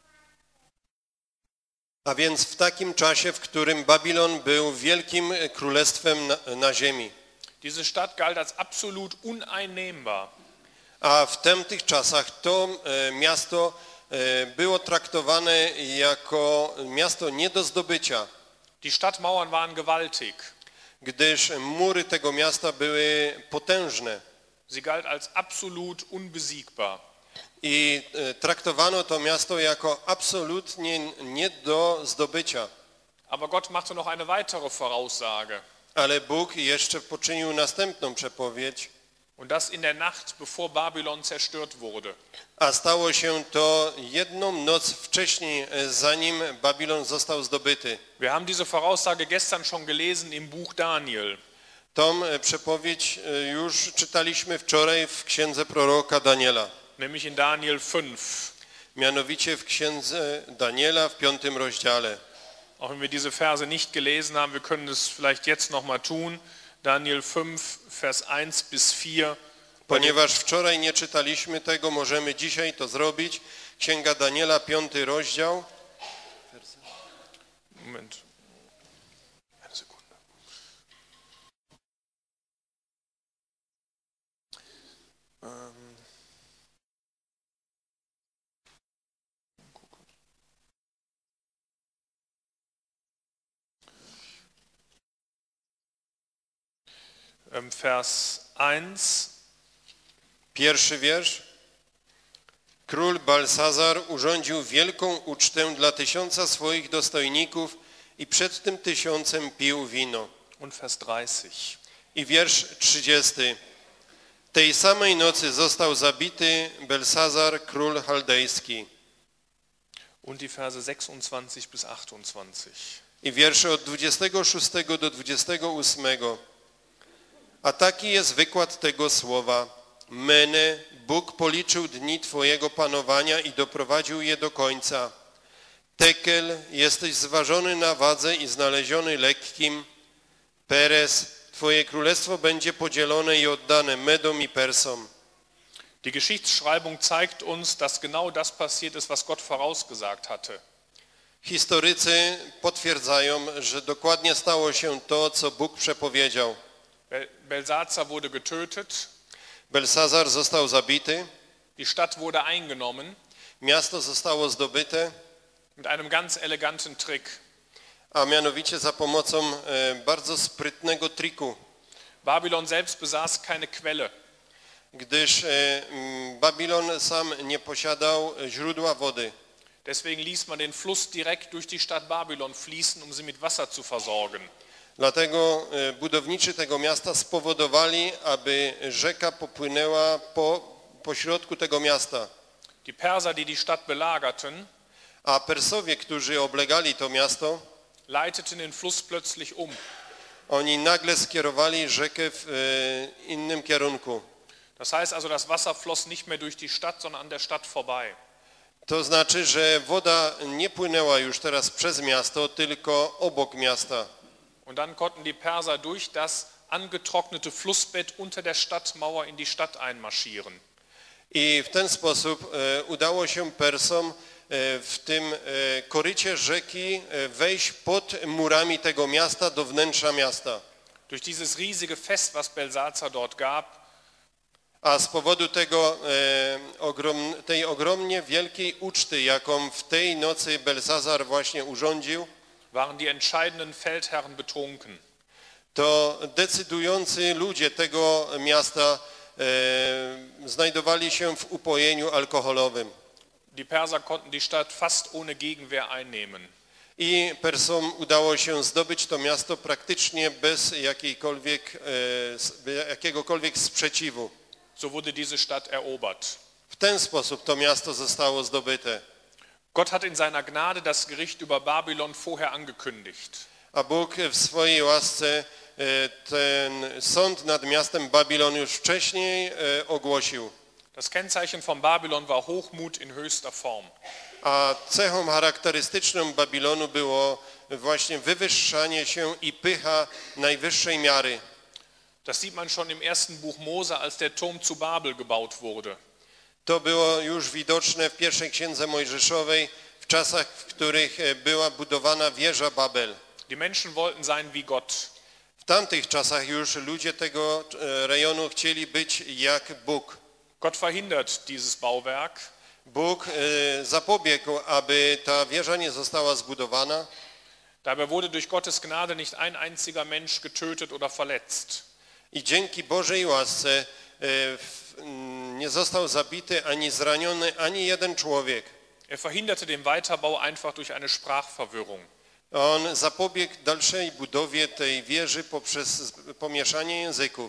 A więc w takim czasie, w którym Babilon był wielkim królestwem na ziemi. Diese Stadt galt als absolut uneinnehmbar. A w tamtych czasach to miasto było traktowane jako miasto nie do zdobycia. Die Stadtmauern waren gewaltig. Gdyż mury tego miasta były potężne. Sie galt als absolut unbesiegbar. I traktowano to miasto jako absolutnie nie do zdobycia. Aber Gott machte noch eine weitere Voraussage. Ale Bóg jeszcze poczynił następną przepowiedź. Und das in der Nacht, bevor Babylon zerstört wurde. A stało się to jedną noc wcześniej, zanim Babilon został zdobyty. Wir haben diese Voraussage gestern schon gelesen im Buch Daniel. Tą przepowiedź już czytaliśmy wczoraj w księdze proroka Daniela. Nämlich in Daniel 5. Mianowicie w księdze Daniela w 5 rozdziale. Auch wenn wir diese Verse nicht gelesen haben, wir können es vielleicht jetzt noch mal tun. Daniel 5, Vers 1 bis 4. Ponieważ wczoraj nie czytaliśmy tego, możemy dzisiaj to zrobić. Księga Daniela, 5 rozdział. Moment. Eine Sekunde. Vers 1. Pierwszy wiersz. Król Balsazar urządził wielką ucztę dla 1000 swoich dostojników i przed tym 1000 pił wino. Und Vers 30. I wiersz 30. Tej samej nocy został zabity Belsazar, król chaldejski. Und die Verse 26 bis 28. I wiersze od 26 do 28. A taki jest wykład tego słowa. Mene, Bóg policzył dni Twojego panowania i doprowadził je do końca. Tekel, jesteś zważony na wadze i znaleziony lekkim. Peres, Twoje królestwo będzie podzielone i oddane Medom i Persom. Die Geschichtsschreibung zeigt uns, dass genau das passiert ist, was Gott vorausgesagt hatte. Historycy potwierdzają, że dokładnie stało się to, co Bóg przepowiedział. Belsazar wurde getötet. Belsazar został zabity. Die Stadt wurde eingenommen. Miasto zostało zdobyte. Mit einem ganz eleganten Trick. A mianowicie za pomocą bardzo sprytnego triku. Babylon selbst besaß keine Quelle. Gdyż Babilon sam nie posiadał źródła wody. Deswegen ließ man den Fluss direkt durch die Stadt Babylon fließen, um sie mit Wasser zu versorgen. Dlatego budowniczy tego miasta spowodowali, aby rzeka popłynęła po środku tego miasta. Die Perser, die die Stadt belagerten, A Persowie, którzy oblegali to miasto, leiteten den Fluss plötzlich um. oni nagle skierowali rzekę w innym kierunku. Das heißt also, das Wasser floss nicht mehr durch die Stadt, sondern an der Stadt vorbei. To znaczy, że woda nie płynęła już teraz przez miasto, tylko obok miasta. Und dann konnten die Perser durch das angetrocknete Flussbett unter der Stadtmauer in die Stadt einmarschieren. I w ten sposób udało się Persom w tym korycie rzeki wejść pod murami tego miasta do wnętrza miasta. Durch dieses riesige Fest, was Belsazar dort gab, A z powodu tej ogromnie wielkiej uczty, jaką w tej nocy Belsazar właśnie urządził, waren die entscheidenden Feldherren betrunken. to decydujący ludzie tego miasta znajdowali się w upojeniu alkoholowym. Die Perser konnten die Stadt fast ohne Gegenwehr einnehmen. I Persom udało się zdobyć to miasto praktycznie bez jakiegokolwiek sprzeciwu. So wurde diese Stadt erobert. W ten sposób to miasto zostało zdobyte. Gott hat in seiner Gnade das Gericht über Babylon vorher angekündigt. A Bóg w swojej łasce ten sąd nad miastem Babilon już wcześniej ogłosił. Das Kennzeichen von Babylon war Hochmut in höchster Form. A cechą charakterystyczną Babilonu było właśnie wywyższanie się i pycha najwyższej miary. Das sieht man schon im ersten Buch Mose, als der Turm zu Babel gebaut wurde. To było już widoczne w pierwszej księdze Mojżeszowej, w czasach, w których była budowana wieża Babel. Die Menschen wollten sein wie Gott. W tamtych czasach już ludzie tego rejonu chcieli być jak Bóg. Gott verhindert dieses Bauwerk. Bóg zapobiegł, aby ta wieża nie została zbudowana. Dabei wurde durch Gottes Gnade nicht ein einziger Mensch getötet oder verletzt. I dzięki Bożej łasce nie został zabity ani zraniony ani jeden człowiek. Er verhinderte den Weiterbau einfach durch eine Sprachverwirrung. On zapobiegł dalszej budowie tej wieży poprzez pomieszanie języków.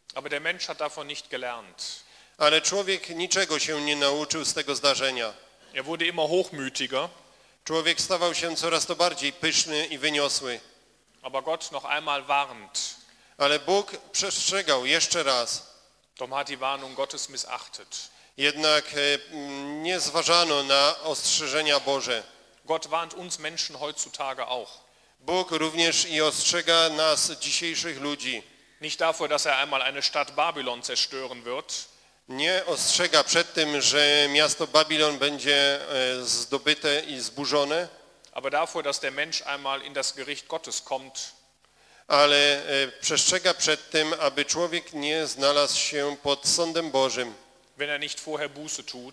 Aber der Mensch hat davon nicht gelernt. Ale człowiek niczego się nie nauczył z tego zdarzenia. Er wurde immer hochmütiger. Człowiek stawał się coraz to bardziej pyszny i wyniosły. Aber Gott noch einmal warnt. Ale Bóg przestrzegał jeszcze raz. Doch man hat die Warnung Gottes missachtet. Jednak nie zważano na ostrzeżenia Boże. Gott warnt uns Menschen heutzutage auch. Bóg również i ostrzega nas, dzisiejszych ludzi. Nicht davor, dass er einmal eine Stadt Babylon zerstören wird, Nie ostrzega przed tym, że miasto Babilon będzie zdobyte i zburzone, aber davor, dass der Mensch einmal in das Gericht Gottes kommt, ale przestrzega przed tym, aby człowiek nie znalazł się pod sądem Bożym, wenn er nicht vorher Buße tut.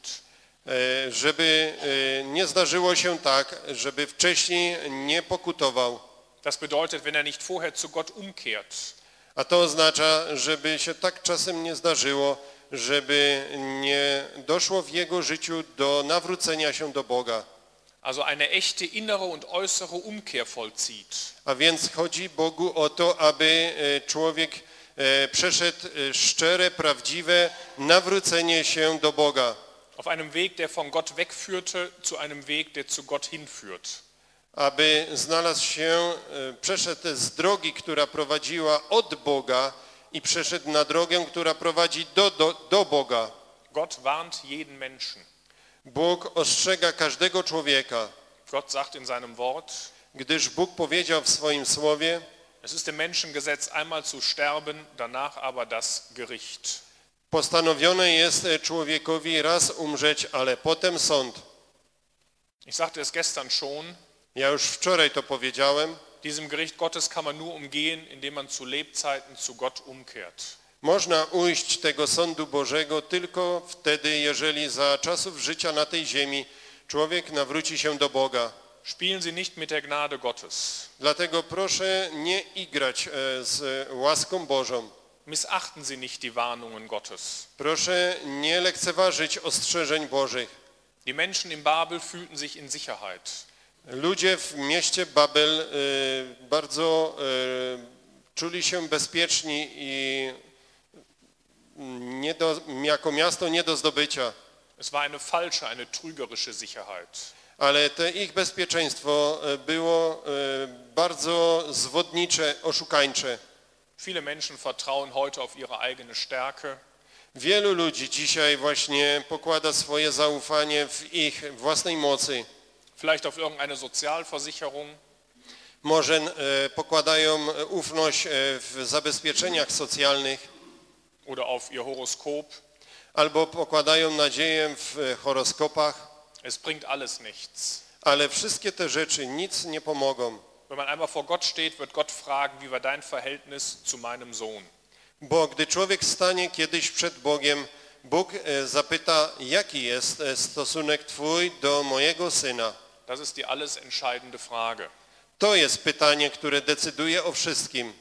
żeby nie zdarzyło się tak, żeby wcześniej nie pokutował. Das bedeutet, wenn er nicht vorher zu Gott umkehrt. A to oznacza, żeby się tak czasem nie zdarzyło, żeby nie doszło w jego życiu do nawrócenia się do Boga. Also eine echte innere und äußere Umkehr vollzieht. A więc chodzi Bogu o to, aby człowiek przeszedł szczere, prawdziwe nawrócenie się do Boga. Auf einem Weg, der von Gott wegführte, zu einem Weg, der zu Gott hinführt. Aby znalazł się, przeszedł z drogi, która prowadziła od Boga i przeszedł na drogę, która prowadzi do Boga. Gott warnt jeden Menschen. Bóg ostrzega każdego człowieka, Gott sagt in seinem Wort, gdyż Bóg powiedział w swoim słowie: es ist dem Menschen gesetzt, einmal zu sterben, danach aber das Gericht. postanowione jest człowiekowi raz umrzeć, ale potem sąd. Ich sagte es gestern schon, Ja już wczoraj to powiedziałem. diesem Gericht Gottes kann man nur umgehen, indem man zu Lebzeiten zu Gott umkehrt. Można ujść tego sądu Bożego tylko wtedy, jeżeli za czasów życia na tej ziemi człowiek nawróci się do Boga. Spielen Sie nicht mit der Gnade Gottes. Dlatego proszę nie igrać z łaską Bożą. Missachten Sie nicht die Warnungen Gottes. Proszę nie lekceważyć ostrzeżeń Bożych. Die Menschen in Babel fühlten sich in Sicherheit. Ludzie w mieście Babel bardzo czuli się bezpieczni i jako miasto nie do zdobycia. Es war eine falsche, eine trügerische Sicherheit. Ale to ich bezpieczeństwo było bardzo zwodnicze, oszukańcze. Viele Menschen vertrauen heute auf ihre eigene Stärke. Wielu ludzi dzisiaj właśnie pokłada swoje zaufanie w ich własnej mocy. Vielleicht auf irgendeine Sozialversicherung. Może pokładają ufność w zabezpieczeniach socjalnych. Oder auf ihr Horoskop. Albo pokładają nadzieję w horoskopach. Es bringt alles nichts. Ale wszystkie te rzeczy nic nie pomogą. Wenn man einmal vor Gott steht, wird Gott fragen, wie war dein Verhältnis zu meinem Sohn? Bo gdy człowiek stanie kiedyś przed Bogiem, Bóg zapyta, jaki jest stosunek twój do mojego syna. Das ist die alles entscheidende Frage. To jest pytanie, które decyduje o wszystkim.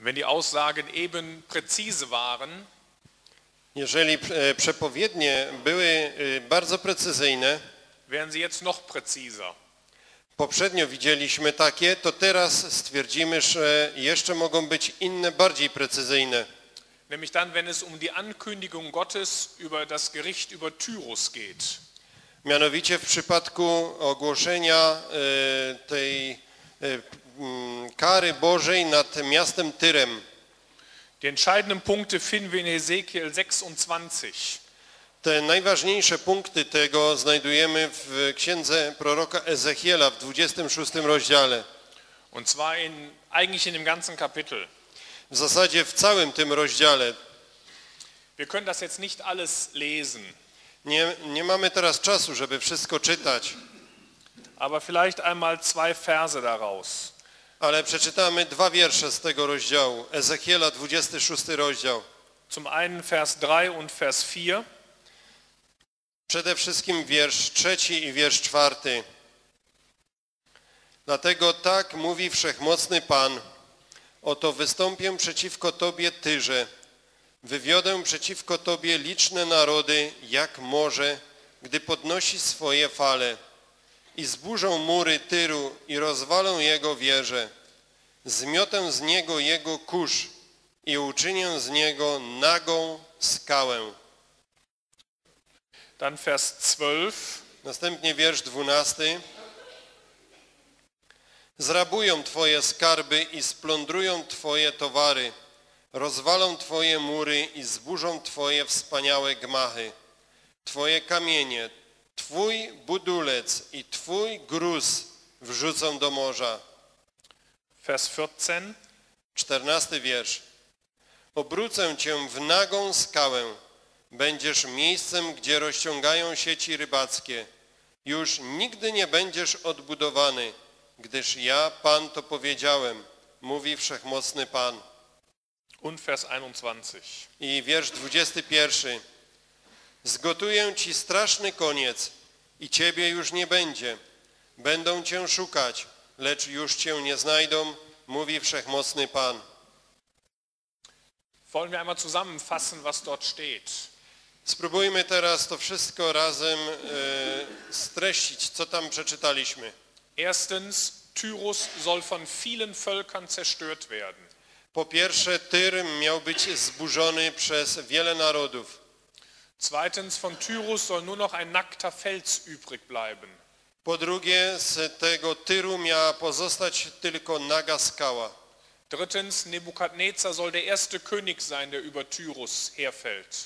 Wenn die Aussagen eben präzise waren, Jeżeli przepowiednie były bardzo precyzyjne, werden sie jetzt noch präziser. poprzednio widzieliśmy takie, to teraz stwierdzimy, że jeszcze mogą być inne, bardziej precyzyjne. Nämlich dann, wenn es um die Ankündigung Gottes über das Gericht über Tyrus geht. Mianowicie w przypadku ogłoszenia tej kary Bożej nad miastem Tyrem. Die entscheidenden Punkte finden wir in Ezekiel 26. Te najważniejsze punkty tego znajdujemy w księdze proroka Ezechiela w 26 rozdziale. Und zwar eigentlich in dem ganzen Kapitel. W zasadzie w całym tym rozdziale. Wir können das jetzt nicht alles lesen. Nie mamy teraz czasu, żeby wszystko czytać, Aber vielleicht einmal 2 Verse daraus. ale przeczytamy 2 wiersze z tego rozdziału. Ezechiela 26 rozdział. Zum einen Vers 3 und Vers 4. Przede wszystkim wiersz 3 i wiersz 4. Dlatego tak mówi Wszechmocny Pan. Oto wystąpię przeciwko Tobie, Tyrze. Wywiodę przeciwko Tobie liczne narody, jak morze, gdy podnosi swoje fale. I zburzą mury Tyru i rozwalę jego wieże. Zmiotę z niego jego kurz i uczynię z niego nagą skałę. Dann Vers 12. Następnie wiersz 12. Zrabują Twoje skarby i splądrują Twoje towary. Rozwalą Twoje mury i zburzą Twoje wspaniałe gmachy. Twoje kamienie, Twój budulec i Twój gruz wrzucą do morza. Vers 14. 14 wiersz. Obrócę Cię w nagą skałę. Będziesz miejscem, gdzie rozciągają sieci rybackie. Już nigdy nie będziesz odbudowany, gdyż ja, Pan, to powiedziałem, mówi Wszechmocny Pan. Und Vers 21. I wiersz 21. Zgotuję Ci straszny koniec i Ciebie już nie będzie. Będą Cię szukać, lecz już Cię nie znajdą, mówi Wszechmocny Pan. Wollen wir einmal zusammenfassen, was dort steht. Spróbujmy teraz to wszystko razem streścić, co tam przeczytaliśmy. Erstens, Tyrus soll von vielen Völkern zerstört werden. Po pierwsze, Tyr miał być zburzony przez wiele narodów. Zweitens, von Tyrus soll nur noch ein nackter Fels übrig bleiben. Po drugie, z tego Tyru miała pozostać tylko naga skała. Drittens, Nebukadnezar soll der erste König sein, der über Tyrus herfällt.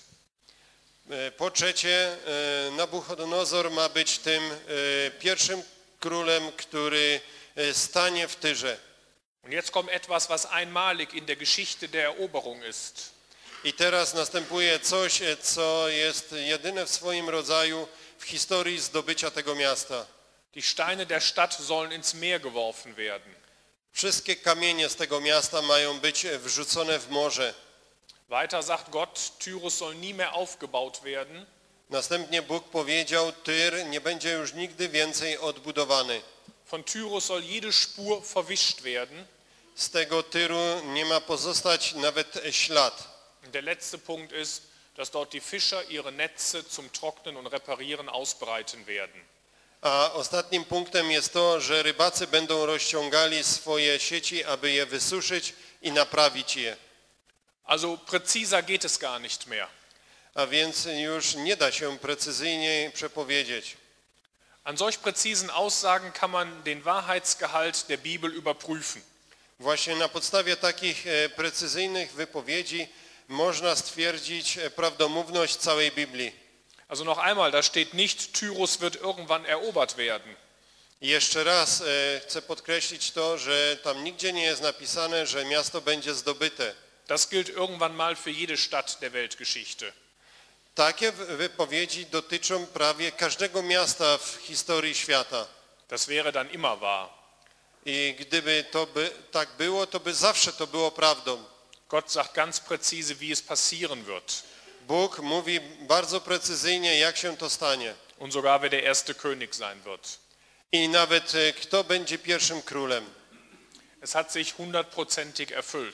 Po trzecie, Nabuchodonozor ma być tym pierwszym królem, który stanie w Tyrze. Und jetzt kommt etwas, was einmalig in der Geschichte der Eroberung ist. I teraz następuje coś, co jest jedyne w swoim rodzaju w historii zdobycia tego miasta. Die Steine der Stadt sollen ins Meer geworfen werden. Wszystkie kamienie z tego miasta mają być wrzucone w morze. Weiter sagt Gott, Tyrus soll nie mehr aufgebaut werden. Następnie Bóg powiedział, Tyr nie będzie już nigdy więcej odbudowany. Von Tyrus soll jede Spur verwischt werden. Z tego Tyru nie ma pozostać nawet ślad. Der letzte Punkt ist, dass dort die Fischer ihre Netze zum Trocknen und Reparieren ausbreiten werden. A ostatnim punktem jest to, że rybacy będą rozciągali swoje sieci, aby je wysuszyć i naprawić je. Also präziser geht es gar nicht mehr. A więc już nie da się precyzyjnie przepowiedzieć. An solch präzisen Aussagen kann man den Wahrheitsgehalt der Bibel überprüfen. Właśnie na podstawie takich precyzyjnych wypowiedzi można stwierdzić prawdomówność całej Biblii. Also noch einmal, da steht nicht, Tyrus wird irgendwann erobert werden. I jeszcze raz chcę podkreślić to, że tam nigdzie nie jest napisane, że miasto będzie zdobyte. Das gilt irgendwann mal für jede Stadt der Weltgeschichte. Takie wypowiedzi dotyczą prawie każdego miasta w historii świata. Das wäre dann immer wahr. I gdyby to tak było, to by zawsze to było prawdą. Gott sagt ganz präzise, wie es passieren wird. Bóg mówi bardzo precyzyjnie, jak się to stanie. Und sogar wer der erste König sein wird. I nawet kto będzie pierwszym królem. Es hat sich 100%ig erfüllt.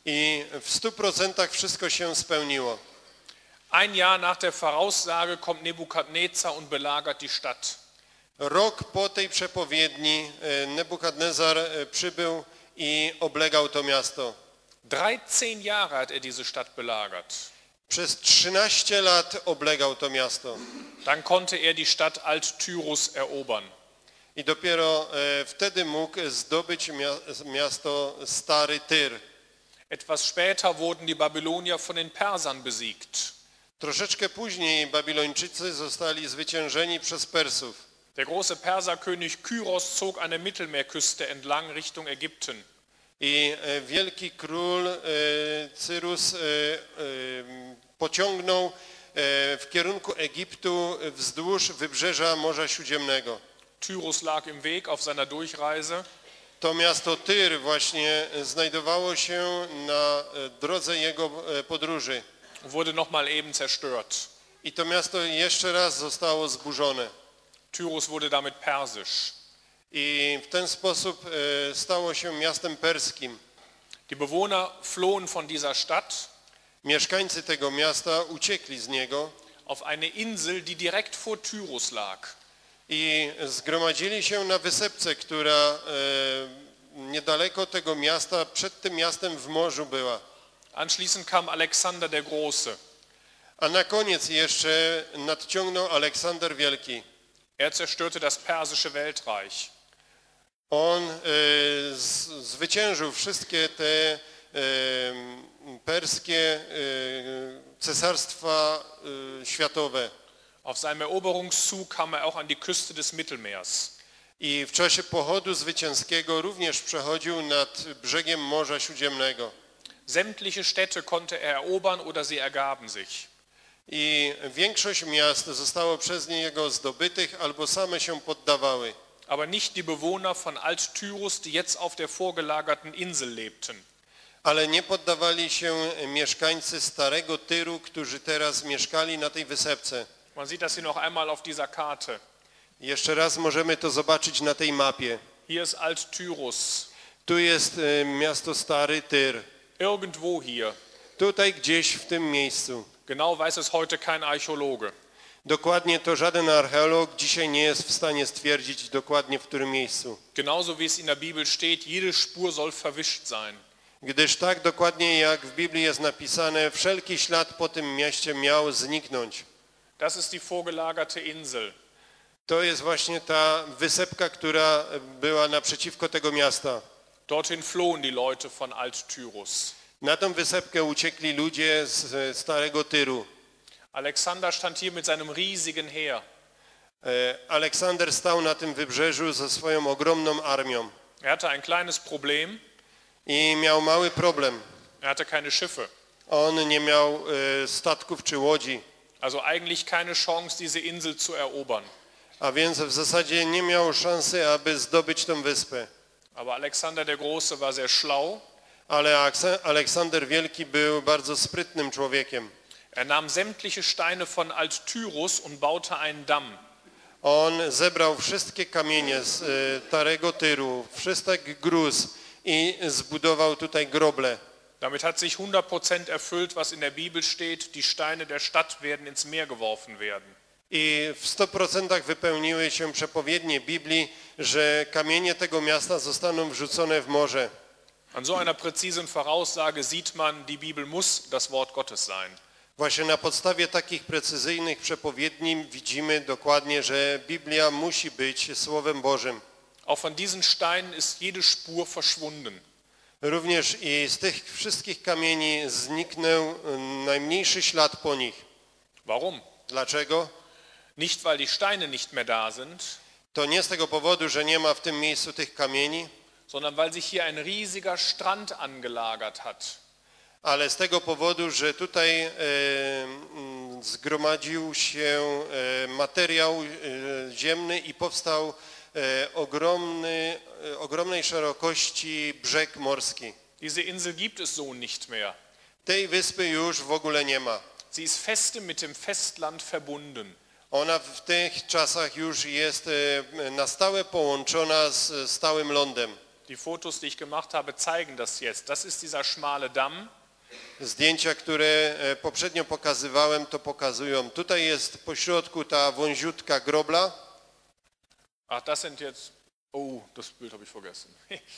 I w 100% wszystko się spełniło. Ein Jahr nach der Voraussage kommt Nebukadnezar und belagert die Stadt. Rok po tej przepowiedni Nebukadnezar przybył i oblegał to miasto. 13 Jahre hat diese Stadt belagert. Przez 13 lat oblegał to miasto. Dann konnte die Stadt Alt-Tyrus erobern. I dopiero wtedy mógł zdobyć miasto Stary Tyr. Etwas später wurden die Babylonier von den Persern besiegt. Troszeczkę później Babilończycy zostali zwyciężeni przez Persów. Der große Perserkönig Kyros zog eine Mittelmeerküste entlang Richtung Ägypten. I wielki król Cyrus pociągnął w kierunku Egiptu wzdłuż wybrzeża Morza Śródziemnego. Tyrus lag im Weg auf seiner Durchreise. To miasto Tyr właśnie znajdowało się na drodze jego podróży. Wurde nochmal eben zerstört. I to miasto jeszcze raz zostało zburzone. Tyrus wurde damit persisch. I w ten sposób stało się miastem perskim. Die Bewohner flohen von dieser Stadt Mieszkańcy tego miasta uciekli z niego auf eine Insel, die direkt vor Tyrus lag. i zgromadzili się na wysepce, która niedaleko tego miasta, przed tym miastem w morzu była. Anschließend kam Alexander der Große. A na koniec jeszcze nadciągnął Aleksander Wielki. Er zerstörte das persische Weltreich. On zwyciężył wszystkie te perskie cesarstwa światowe. Auf seinem Eroberungszug kam er auch an die Küste des Mittelmeers. I w czasie pochodu zwycięskiego również przechodził nad brzegiem Morza Śródziemnego. Sämtliche Städte konnte er erobern oder sie ergaben sich. I większość miast zostało przez niego zdobytych albo same się poddawały. Aber nicht die Bewohner von Alt-Tyrus, die jetzt auf der vorgelagerten Insel lebten. Ale nie poddawali się mieszkańcy Starego Tyru, którzy teraz mieszkali na tej wysepce. Man sieht das hier noch einmal auf dieser Karte. Jeszcze raz możemy to zobaczyć na tej mapie. Hier ist Alt-Tyrus. Tu jest miasto Stary Tyr. Irgendwo hier. Tutaj gdzieś w tym miejscu. Genau weiß es heute kein Archäologe. Dokładnie to żaden archeolog dzisiaj nie jest w stanie stwierdzić dokładnie w którym miejscu. Genauso wie es in der Bibel steht, jede Spur soll verwischt sein. Gdyż tak dokładnie jak w Biblii jest napisane, wszelki ślad po tym mieście miał zniknąć. Das ist die vorgelagerte Insel. To jest właśnie ta wysepka, która była naprzeciwko tego miasta. Dorthin flohen die Leute von Alt-Tyrus. Na tą wysepkę uciekli ludzie z Starego Tyru. Alexander stand hier mit seinem riesigen Heer. Aleksander stał na tym wybrzeżu ze swoją ogromną armią. Er hatte ein kleines Problem. I miał mały problem. Er hatte keine Schiffe. On nie miał statków czy łodzi. Also eigentlich keine Chance, diese Insel zu erobern. A więc w zasadzie nie miał szansy, aby zdobyć tę wyspę. Aber Alexander der Große war sehr schlau. Ale Aleksander Wielki był bardzo sprytnym człowiekiem. Er nahm sämtliche Steine von Alt-Tyrus und baute einen Damm. On zebrał wszystkie kamienie z Starego Tyru, wszystek gruz i zbudował tutaj groble. Damit hat sich 100% erfüllt, was in der Bibel steht. Die Steine der Stadt werden ins Meer geworfen werden. I w 100% wypełniły się przepowiednie Biblii, że kamienie tego miasta zostaną wrzucone w morze. An so einer präzisen Voraussage sieht man, die Bibel muss das Wort Gottes sein. Właśnie na podstawie takich precyzyjnych przepowiedni widzimy dokładnie, że Biblia musi być Słowem Bożym. Auch von diesen Steinen ist jede Spur verschwunden. Również i z tych wszystkich kamieni zniknął najmniejszy ślad po nich. Warum? Dlaczego? Nicht, weil die Steine nicht mehr da sind, To nie z tego powodu, że nie ma w tym miejscu tych kamieni, sondern weil sich hier ein riesiger Strand angelagert hat. ale z tego powodu, że tutaj zgromadził się materiał ziemny i powstał ogromnej szerokości brzeg morski. Diese Insel gibt es so nicht mehr. Tej wyspy już w ogóle nie ma. Sie ist feste mit dem Festland verbunden. Ona w tych czasach już jest na stałe połączona z stałym lądem. Die Fotos, die ich gemacht habe, zeigen das jetzt. Das ist dieser schmale Damm. Zdjęcia, które poprzednio pokazywałem, to pokazują. Tutaj jest po środku ta wąziutka grobla. Ach, das sind jetzt... Oh, das Bild habe ich vergessen.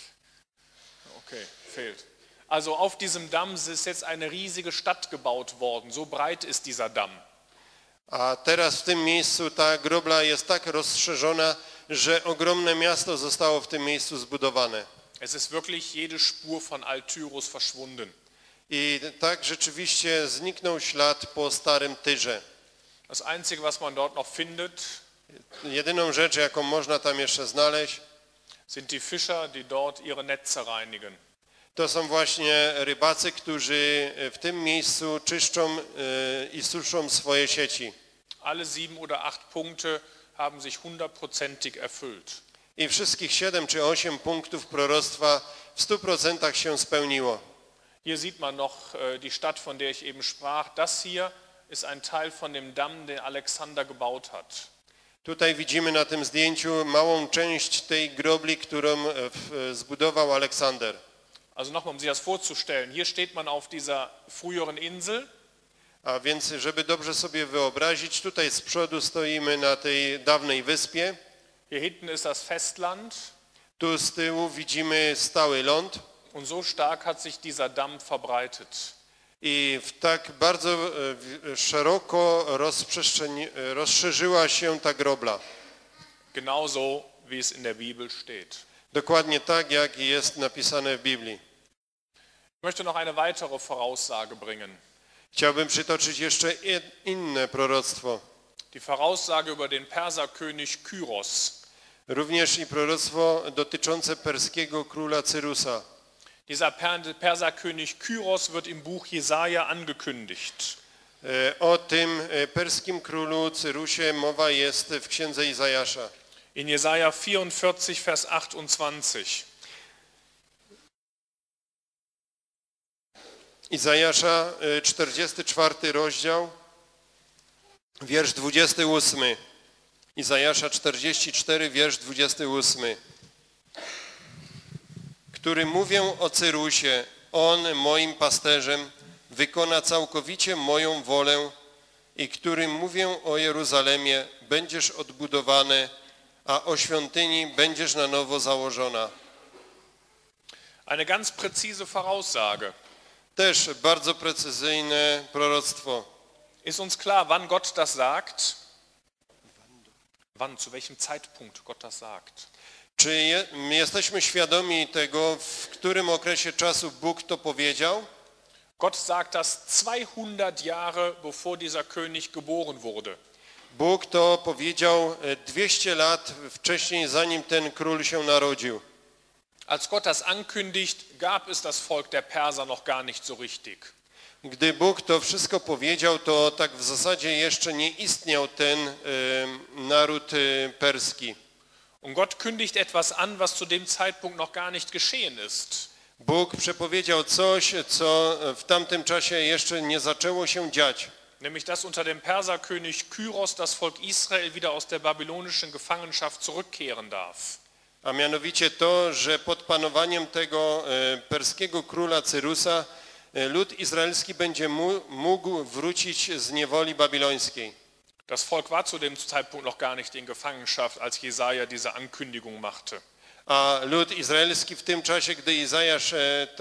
Okay, fehlt. Also auf diesem Damm ist jetzt eine riesige Stadt gebaut worden. So breit ist dieser Damm. A teraz w tym miejscu ta grobla jest tak rozszerzona, że ogromne miasto zostało w tym miejscu zbudowane. Es ist wirklich jede Spur von Al-Tyrus verschwunden. I tak rzeczywiście zniknął ślad po starym Tyrze. Das Einzige, was man dort noch findet, Jedyną rzecz, jaką można tam jeszcze znaleźć, sind die Fischer, die dort ihre Netze reinigen. to są właśnie rybacy, którzy w tym miejscu czyszczą i suszą swoje sieci. Alle 7 oder 8 Punkte haben sich 100%ig erfüllt. I wszystkich 7 czy 8 punktów proroctwa w 100% się spełniło. Hier sieht man noch die Stadt, von der ich eben sprach. Das hier ist ein Teil von dem Damm, den Alexander gebaut hat. Tutaj widzimy na tym zdjęciu małą część tej grobli, którą zbudował Aleksander. Also nochmal, um sich das vorzustellen, hier steht man auf dieser früheren Insel. A więc, żeby dobrze sobie wyobrazić, tutaj z przodu stoimy na tej dawnej wyspie. Hier hinten ist das Festland. Tu z tyłu widzimy stały ląd. Und so stark hat sich dieser Damm verbreitet. I w tak bardzo szeroko rozszerzyła się ta grobla. Genauso, wie es in der Bibel steht. Dokładnie tak, jak jest napisane w Biblii. Ich möchte noch eine weitere Voraussage bringen. Chciałbym przytoczyć jeszcze inne proroctwo. Die Voraussage über den Perserkönig Kyros. Również i proroctwo dotyczące perskiego króla Cyrusa. Dieser Perserkönig Kyros wird im Buch Jesaja angekündigt. O tym perskim królu Cyrusie mowa jest w księdze Izajasza. In Jesaja 44, Vers 28. Izajasza 44 rozdział, wiersz 28. Izajasza 44, wiersz 28. Który mówią o Cyrusie, on moim pasterzem wykona całkowicie moją wolę i który mówią o Jeruzalemie, będziesz odbudowane, a o świątyni będziesz na nowo założona. Eine ganz präzise Voraussage. Też bardzo precyzyjne proroctwo. Ist uns klar, wann Gott das sagt? Wann, zu welchem Zeitpunkt Gott das sagt? Czy jesteśmy świadomi tego, w którym okresie czasu Bóg to powiedział? Gott sagt das 200 Jahre, bevor dieser König geboren wurde. Bóg to powiedział 200 lat wcześniej, zanim ten król się narodził. Als Gott das ankündigt, gab es das Volk der Perser noch gar nicht so richtig. Gdy Bóg to wszystko powiedział, to tak w zasadzie jeszcze nie istniał ten naród perski. Und Gott kündigt etwas an, was zu dem Zeitpunkt noch gar nicht geschehen ist. Bóg przepowiedział coś, co w tamtym czasie jeszcze nie zaczęło się dziać. Nämlich, dass unter dem Perserkönig Kyros das Volk Israel wieder aus der babylonischen Gefangenschaft zurückkehren darf. A mianowicie to, że pod panowaniem tego perskiego króla Cyrusa lud izraelski będzie mógł wrócić z niewoli babilońskiej. Das Volk war zu dem Zeitpunkt noch gar nicht in Gefangenschaft, als Jesaja diese Ankündigung machte. A lud izraelski w tym czasie, gdy Izajasz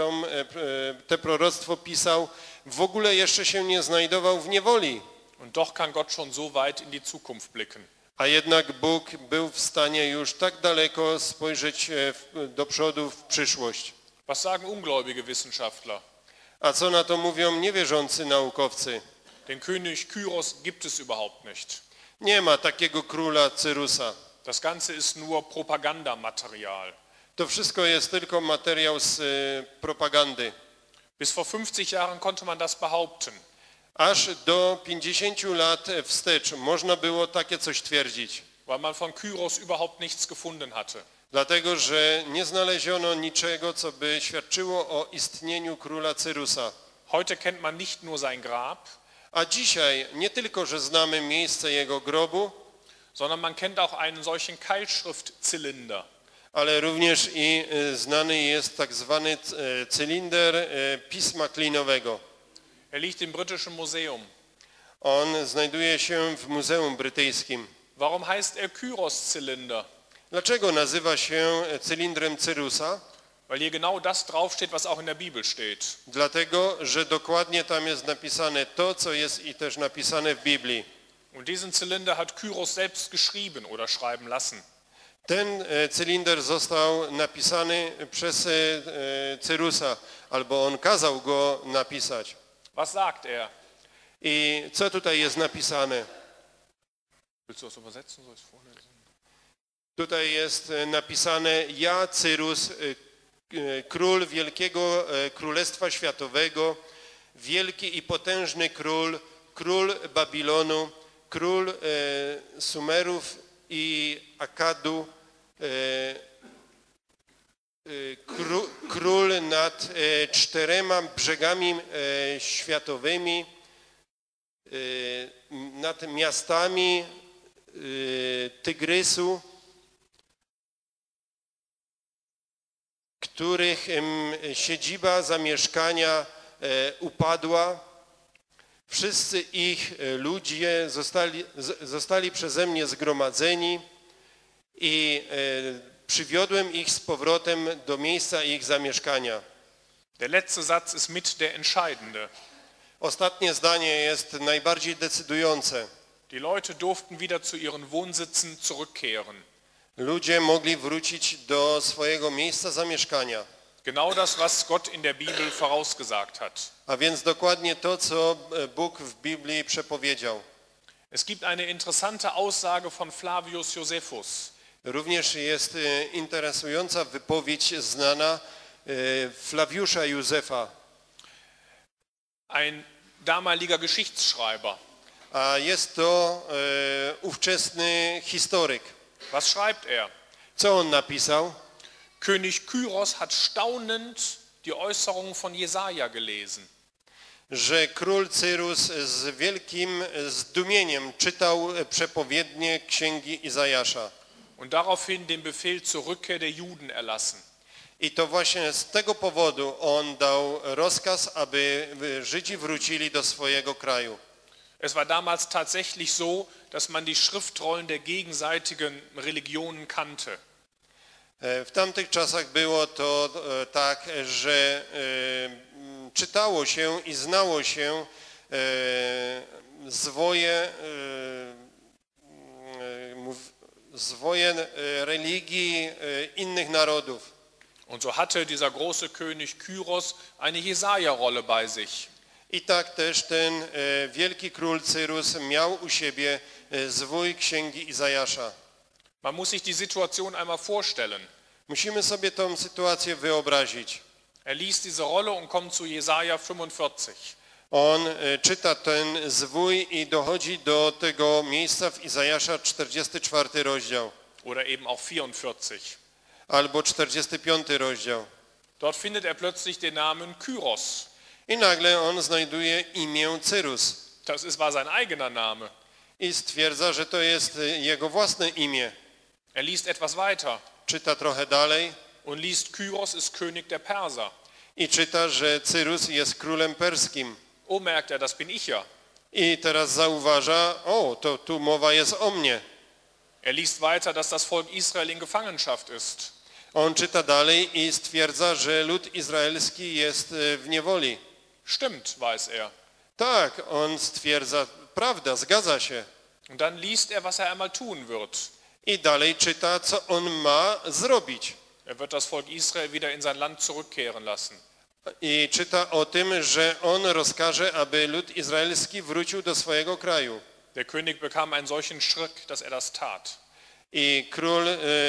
te proroctwo pisał, w ogóle jeszcze się nie znajdował w niewoli. Und doch kann Gott schon so weit in die Zukunft blicken. A jednak Bóg był w stanie już tak daleko spojrzeć do przodu w przyszłość. Was sagen ungläubige Wissenschaftler? A co na to mówią niewierzący naukowcy? Den König Kyros gibt es überhaupt nicht. Nie ma takiego króla Cyrusa. Das Ganze ist nur Propagandamaterial. To wszystko jest tylko materiał z propagandy. Bis vor 50 Jahren konnte man das behaupten. Aż do 50 lat wstecz można było takie coś twierdzić. Weil man von Kyros überhaupt nichts gefunden hatte. Dlatego, że nie znaleziono niczego, co by świadczyło o istnieniu króla Cyrusa. Heute kennt man nicht nur sein Grab, A dzisiaj nie tylko, że znamy miejsce jego grobu, sondern man kennt auch einen solchen Keilschriftzylinder. ale również i znany jest tak zwany cylinder pisma klinowego. Er liegt im britischen Museum. On znajduje się w Muzeum Brytyjskim. Warum heißt er Kyros-Zylinder? Dlaczego nazywa się cylindrem Cyrusa? Weil hier genau das draufsteht, was auch in der Bibel steht. Dlatego, że dokładnie tam jest napisane to, co jest i też napisane w Biblii. Und diesen Zylinder hat Kyros selbst geschrieben oder schreiben lassen. Ten cylinder został napisany przez Cyrusa, albo on kazał go napisać. Was sagt er? I co tutaj jest napisane? Willst du das übersetzen? Soll ich es vorlesen? Tutaj jest napisane: ja, Cyrus, król wielkiego królestwa światowego, wielki i potężny król, król Babilonu, król Sumerów i Akkadu, król nad 4 brzegami światowymi, nad miastami Tygrysu, których siedziba zamieszkania upadła. Wszyscy ich ludzie zostali przeze mnie zgromadzeni i przywiodłem ich z powrotem do miejsca ich zamieszkania. Der letzte Satz ist mit der entscheidende. Ostatnie zdanie jest najbardziej decydujące. Die Leute durften wieder zu ihren Wohnsitzen zurückkehren. Ludzie mogli wrócić do swojego miejsca zamieszkania. Genau das, was Gott in der Bibel vorausgesagt hat. A więc dokładnie to, co Bóg w Biblii przepowiedział. Es gibt eine interessante Aussage von Flavius Josephus. Również jest interesująca wypowiedź znana Flawiusza Józefa. Ein damaliger Geschichtsschreiber. A jest to ówczesny historyk. Was schreibt er? Co on napisał? König Kyros hat staunend die Äußerungen von Jesaja gelesen. Że król Cyrus z wielkim zdumieniem czytał przepowiednie księgi Izajasza. Und daraufhin den Befehl zur Rückkehr der Juden erlassen. I to właśnie z tego powodu on dał rozkaz, aby Żydzi wrócili do swojego kraju. Es war damals tatsächlich so, dass man die Schriftrollen der gegenseitigen Religionen kannte. W tamtych czasach było to tak, że czytało się i znało się zwoje religii innych narodów. Und so hatte dieser große König Kyros eine Jesaja-Rolle bei sich. I tak też ten wielki król Cyrus miał u siebie zwój księgi Izajasza. Man muss sich die Situation einmal vorstellen. Musimy sobie tą sytuację wyobrazić. Er liest diese Rolle und kommt zu Jesaja 45. On czyta ten zwój i dochodzi do tego miejsca w Izajasza 44 rozdział. Oder eben auch 44. Albo 45 rozdział. Dort findet er plötzlich den Namen Kyros. I nagle on znajduje imię Cyrus. Das war sein eigener Name. I stwierdza, że to jest jego własne imię. Er liest etwas weiter Czyta trochę dalej und liest, Kyros ist König der Perser. i czyta, że Cyrus jest królem perskim. Oh, merkt er, das bin ich ja. I teraz zauważa, to tu mowa jest o mnie. Er liest weiter, dass das Volk Israel in Gefangenschaft ist. On czyta dalej i stwierdza, że lud izraelski jest w niewoli. Stimmt, weiß er. Tak, on stwierdza, prawda, zgadza się. Und dann liest er, was er einmal tun wird. I dalej czyta, co on ma zrobić. Er wird das Volk Israel wieder in sein Land zurückkehren lassen. I czyta o tym, że on rozkaże, aby lud izraelski wrócił do swojego kraju. Der König bekam einen solchen Schreck, dass er das tat. I król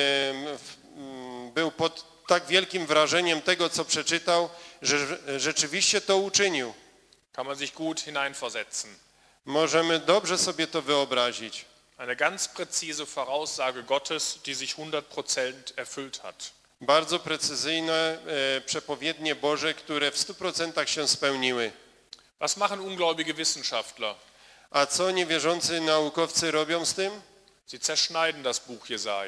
był pod tak wielkim wrażeniem tego, co przeczytał, że rzeczywiście to uczynił. Kann man sich gut hineinversetzen. Możemy dobrze sobie to wyobrazić. Eine ganz präzise Voraussage Gottes, die sich 100% erfüllt hat. Bardzo precyzyjne przepowiednie Boże, które w 100% się spełniły. Was machen ungläubige Wissenschaftler? A co niewierzący naukowcy robią z tym? Sie zerschneiden das Buch Jesaja.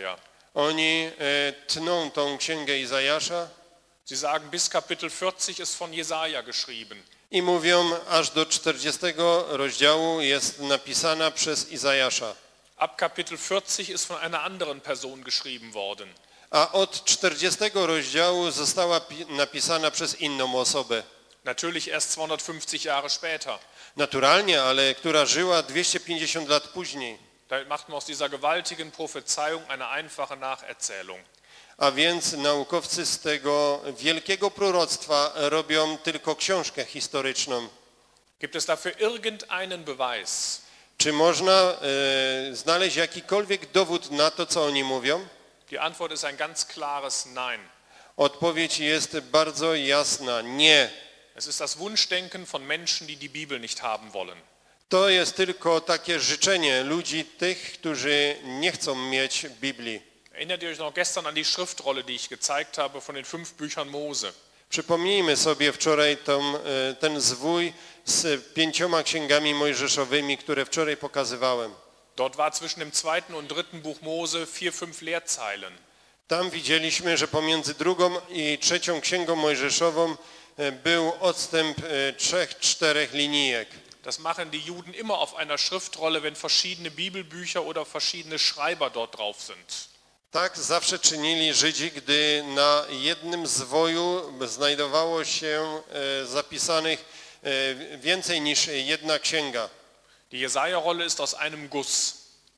Oni tną tą księgę Izajasza Sie sagen, bis Kapitel 40 ist von Jesaja geschrieben. i mówią, aż do 40 rozdziału jest napisana przez Izajasza. Ab Kapitel 40 ist von einer anderen Person geschrieben worden. A od 40 rozdziału została napisana przez inną osobę. Natürlich erst 250 Jahre später. Naturalnie, ale która żyła 250 lat później. Damit macht man aus dieser gewaltigen Prophezeiung eine einfache Nacherzählung. A więc naukowcy z tego wielkiego proroctwa robią tylko książkę historyczną. Gibt es dafür irgendeinen Beweis? Czy można znaleźć jakikolwiek dowód na to, co oni mówią? Die Antwort ist ein ganz klares Nein. Odpowiedź jest bardzo jasna, nie. Es ist das Wunschdenken von Menschen, die die Bibel nicht haben wollen. To jest tylko takie życzenie ludzi, tych, którzy nie chcą mieć Biblii. Erinnert ihr euch noch gestern an die Schriftrolle, die ich gezeigt habe von den 5 Büchern Mose? Przypomnijmy sobie wczoraj ten zwój z 5 księgami mojżeszowymi, które wczoraj pokazywałem. Dort war zwischen dem 2. und 3. Buch Mose 4-5 Leerzeilen. Tam widzieliśmy, że pomiędzy 2. i 3. księgą mojżeszową był odstęp 3-4 linijek. Das machen die Juden immer auf einer Schriftrolle, wenn verschiedene Bibelbücher oder verschiedene Schreiber dort drauf sind. Tak zawsze czynili Żydzi, gdy na jednym zwoju znajdowało się zapisanych więcej niż jedna księga. Die Jesaja-Rolle ist aus einem Guss.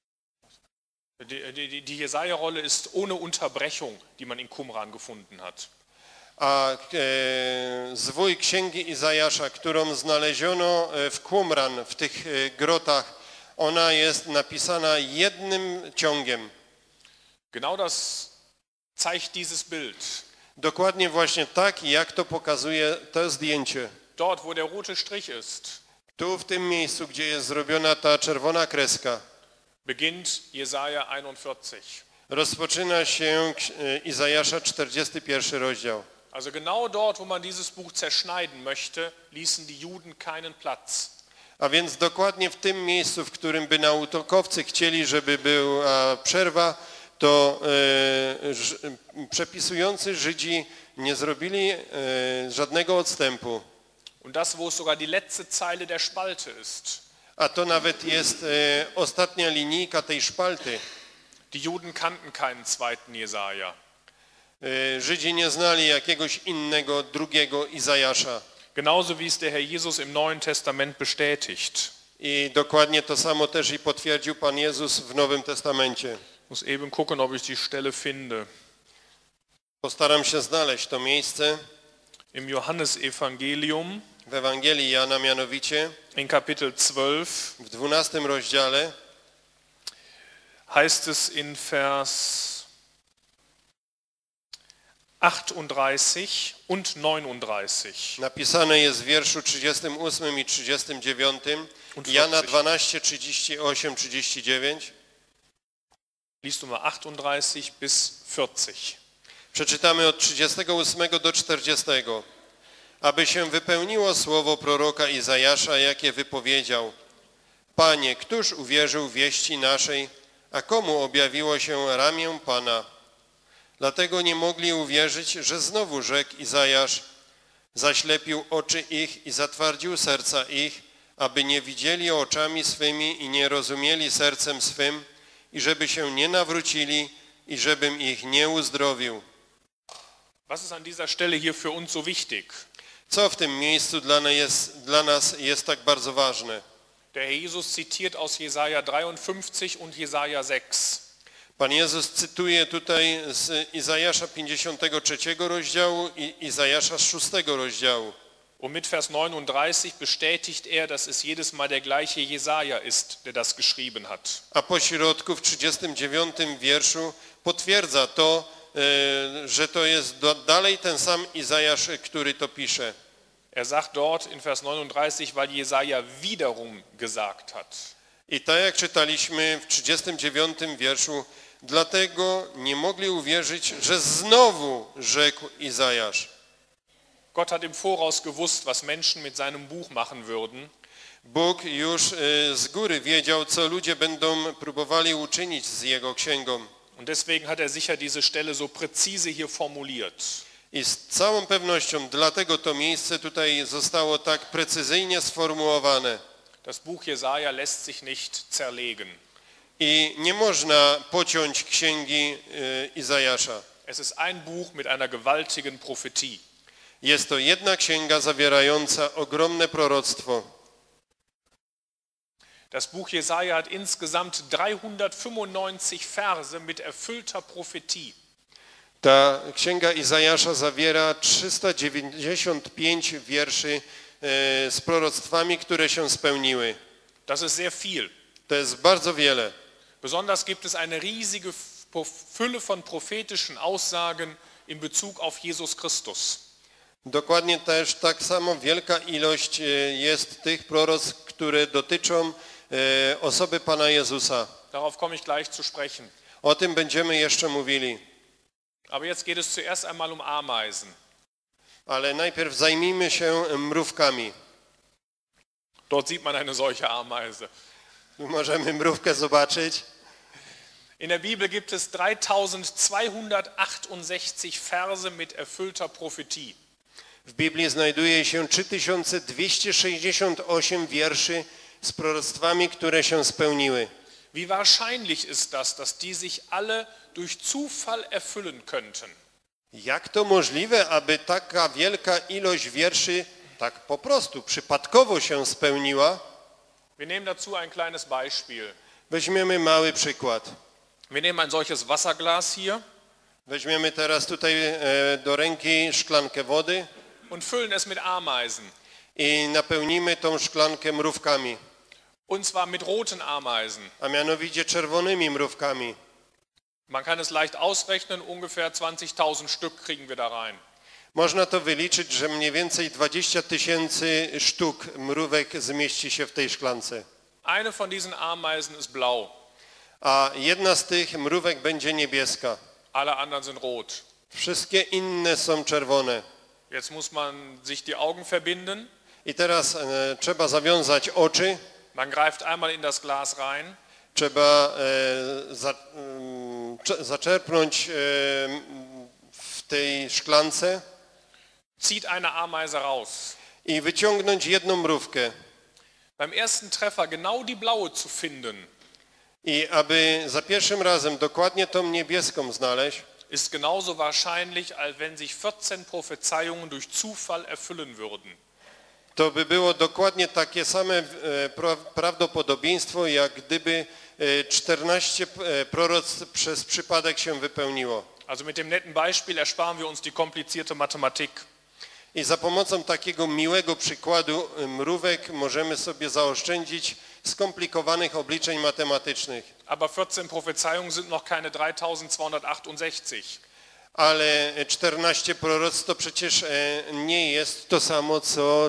Die Jesaja-Rolle ist ohne Unterbrechung, die man in Qumran gefunden hat. A zwój księgi Izajasza, którą znaleziono w Qumran, w tych grotach, ona jest napisana jednym ciągiem. Genau das zeigt dieses Bild. Dokładnie właśnie tak, jak to pokazuje to zdjęcie. Dort, wo der rote Strich ist, Tu w tym miejscu, gdzie jest zrobiona ta czerwona kreska, beginnt Jesaja 41. rozpoczyna się Izajasza 41 rozdział. Also genau dort, wo man dieses Buch zerschneiden möchte, ließen die Juden keinen Platz. A więc dokładnie w tym miejscu, w którym by naukowcy chcieli, żeby była przerwa, to przepisujący Żydzi nie zrobili żadnego odstępu. Und das, wo es sogar die letzte Zeile der Spalte ist. A to nawet jest ostatnia linijka tej szpalty. Die Juden kannten keinen zweiten Jesaja. Żydzi nie znali jakiegoś innego, drugiego Izajasza. Genauso wie es der Herr Jesus im Neuen Testament bestätigt. I dokładnie to samo też i potwierdził Pan Jezus w Nowym Testamencie. Ich muss eben gucken, ob ich die Stelle finde. Postaram się znaleźć to miejsce Im Johannesevangelium, w Ewangelii Jana mianowicie, in Kapitel 12, w 12 rozdziale, heißt es in Vers 38 und 39. napisane jest w wierszu 38 i 39, Jana 12, 38, 39. Liest du mal 38 bis 40. Przeczytamy od 38 do 40. Aby się wypełniło słowo proroka Izajasza, jakie wypowiedział: Panie, któż uwierzył wieści naszej, a komu objawiło się ramię Pana? Dlatego nie mogli uwierzyć, że znowu rzekł Izajasz: zaślepił oczy ich i zatwardził serca ich, aby nie widzieli oczami swymi i nie rozumieli sercem swym, i żeby się nie nawrócili, i żebym ich nie uzdrowił. Was ist an dieser Stelle hier für uns so wichtig? Co w tym miejscu dla nas jest tak bardzo ważne? Der Herr Jesus zitiert aus Jesaja 53 und Jesaja 6. Pan Jezus cytuje tutaj z Izajasza 53 rozdziału i Izajasza 6 rozdziału. Und mit Vers 39 bestätigt er, dass es jedes Mal der gleiche Jesaja ist, der das geschrieben hat. A po środku w 39 wierszu potwierdza to, że to jest dalej ten sam Izajasz, który to pisze. Er sagt dort in Vers 39, weil Jesaja wiederum gesagt hat. I tak jak czytaliśmy w 39 wierszu, dlatego nie mogli uwierzyć, że znowu rzekł Izajasz. Gott hat im Voraus gewusst, was Menschen mit seinem Buch machen würden. Bóg już z góry wiedział, co ludzie będą próbowali uczynić z Jego księgą. Und deswegen hat sicher diese Stelle so präzise hier formuliert. I z całą pewnością dlatego to miejsce tutaj zostało tak precyzyjnie sformułowane. Das Buch Jesaja lässt sich nicht zerlegen. I nie można pociąć księgi Izajasza. Es ist ein Buch mit einer gewaltigen Prophetie. Jest to jedna księga zawierająca ogromne proroctwo. Das Buch Jesaja hat insgesamt 395 Verse mit erfüllter Prophetie. Ta księga Izajasza zawiera 395 wierszy z proroctwami, które się spełniły. Das ist sehr viel. To jest bardzo wiele. Besonders gibt es eine riesige Fülle von prophetischen Aussagen in Bezug auf Jesus Christus. Dokładnie też tak samo wielka ilość jest tych proroctw, które dotyczą osoby Pana Jezusa. Darauf komme ich gleich zu sprechen. O tym będziemy jeszcze mówili. Aber jetzt geht es zuerst einmal um Ameisen. Ale najpierw zajmijmy się mrówkami. Dort sieht man eine solche Ameise. Tu możemy mrówkę zobaczyć. In der Bibel gibt es 3268 Verse mit erfüllter Prophetie. W Biblii znajduje się 3268 wierszy z proroctwami, które się spełniły. Wie wahrscheinlich ist das, dass die sich alle durch Zufall erfüllen könnten? Jak to możliwe, aby taka wielka ilość wierszy tak po prostu przypadkowo się spełniła? Wir nehmen dazu ein kleines Beispiel. Weźmiemy mały przykład. Wir nehmen ein solches Wasserglas hier Weźmiemy teraz tutaj do ręki szklankę wody und füllen es mit Ameisen. i napełnimy tą szklankę mrówkami, Und zwar mit roten Ameisen. a mianowicie czerwonymi mrówkami. Man kann es leicht ausrechnen, ungefähr 20.000 Stück kriegen wir da rein. Można to wyliczyć, że mniej więcej 20 000 sztuk mrówek zmieści się w tej szklance. Eine von diesen Ameisen ist blau, A jedna z tych mrówek będzie niebieska. alle anderen sind rot. Wszystkie inne są czerwone. Jetzt muss man sich die Augen verbinden. I teraz trzeba zawiązać oczy, Man greift einmal in das Glas rein. trzeba zaczerpnąć w tej szklance Zieht eine Ameise raus. i wyciągnąć jedną mrówkę. Beim ersten Treffer genau die blaue zu finden, I aby za pierwszym razem dokładnie tą niebieską znaleźć, ist genauso wahrscheinlich, als wenn sich 14 Prophezeiungen durch Zufall erfüllen würden. to by było dokładnie takie same prawdopodobieństwo, jak gdyby 14 proroctw przez przypadek się wypełniło. Also mit dem netten Beispiel ersparen wir uns die komplizierte Mathematik. I za pomocą takiego miłego przykładu mrówek możemy sobie zaoszczędzić skomplikowanych obliczeń matematycznych. Aber 14 Prophezeiungen sind noch keine 3268. Ale 14 proroctw to przecież nie jest to samo co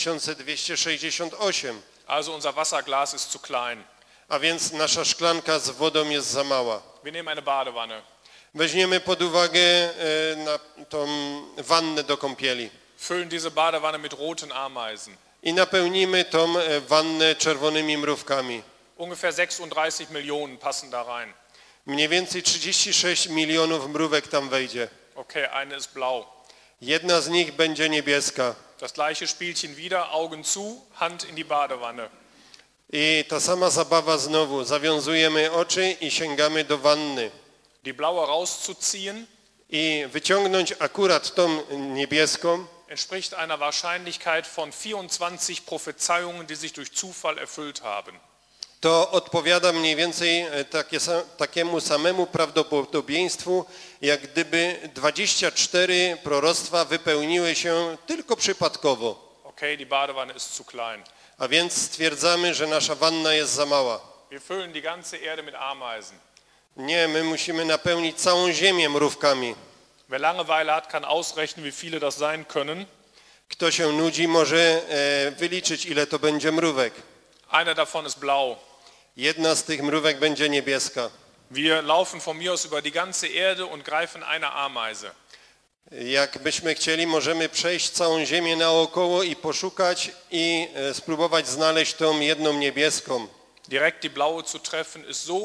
3268. Also unser Wasserglas ist zu klein. A więc nasza szklanka z wodą jest za mała. Wir nehmen eine Badewanne. Weźmiemy pod uwagę na tą wannę do kąpieli Füllen diese Badewanne mit roten Ameisen. i napełnimy tą wannę czerwonymi mrówkami. Ungefähr 36 Millionen passen da rein. Mniej więcej 36 milionów mrówek tam wejdzie. Okay, eine ist blau. Jedna z nich będzie niebieska. Das gleiche Spielchen wieder, Augen zu, Hand in die Badewanne. I ta sama zabawa znowu. Zawiązujemy oczy i sięgamy do wanny. Die blaue rauszuziehen I wyciągnąć akurat tą niebieską entspricht einer Wahrscheinlichkeit von 24 Prophezeiungen, die sich durch Zufall erfüllt haben. to odpowiada mniej więcej takiemu samemu prawdopodobieństwu, jak gdyby 24 proroctwa wypełniły się tylko przypadkowo. Okay, die Badewanne ist zu klein. A więc stwierdzamy, że nasza wanna jest za mała. Wir füllen die ganze Erde mit Ameisen. Nie, my musimy napełnić całą ziemię mrówkami. Wer Langeweile hat, kann ausrechnen, wie viele das sein können. Kto się nudzi, może wyliczyć, ile to będzie mrówek. Eine davon ist blau. Jedna z tych mrówek będzie niebieska. Wir laufen von mir aus über die ganze Erde und greifen eine Ameise. Jakbyśmy chcieli, możemy przejść całą ziemię naokoło i poszukać i spróbować znaleźć tą jedną niebieską. Direkt die blaue zu treffen ist so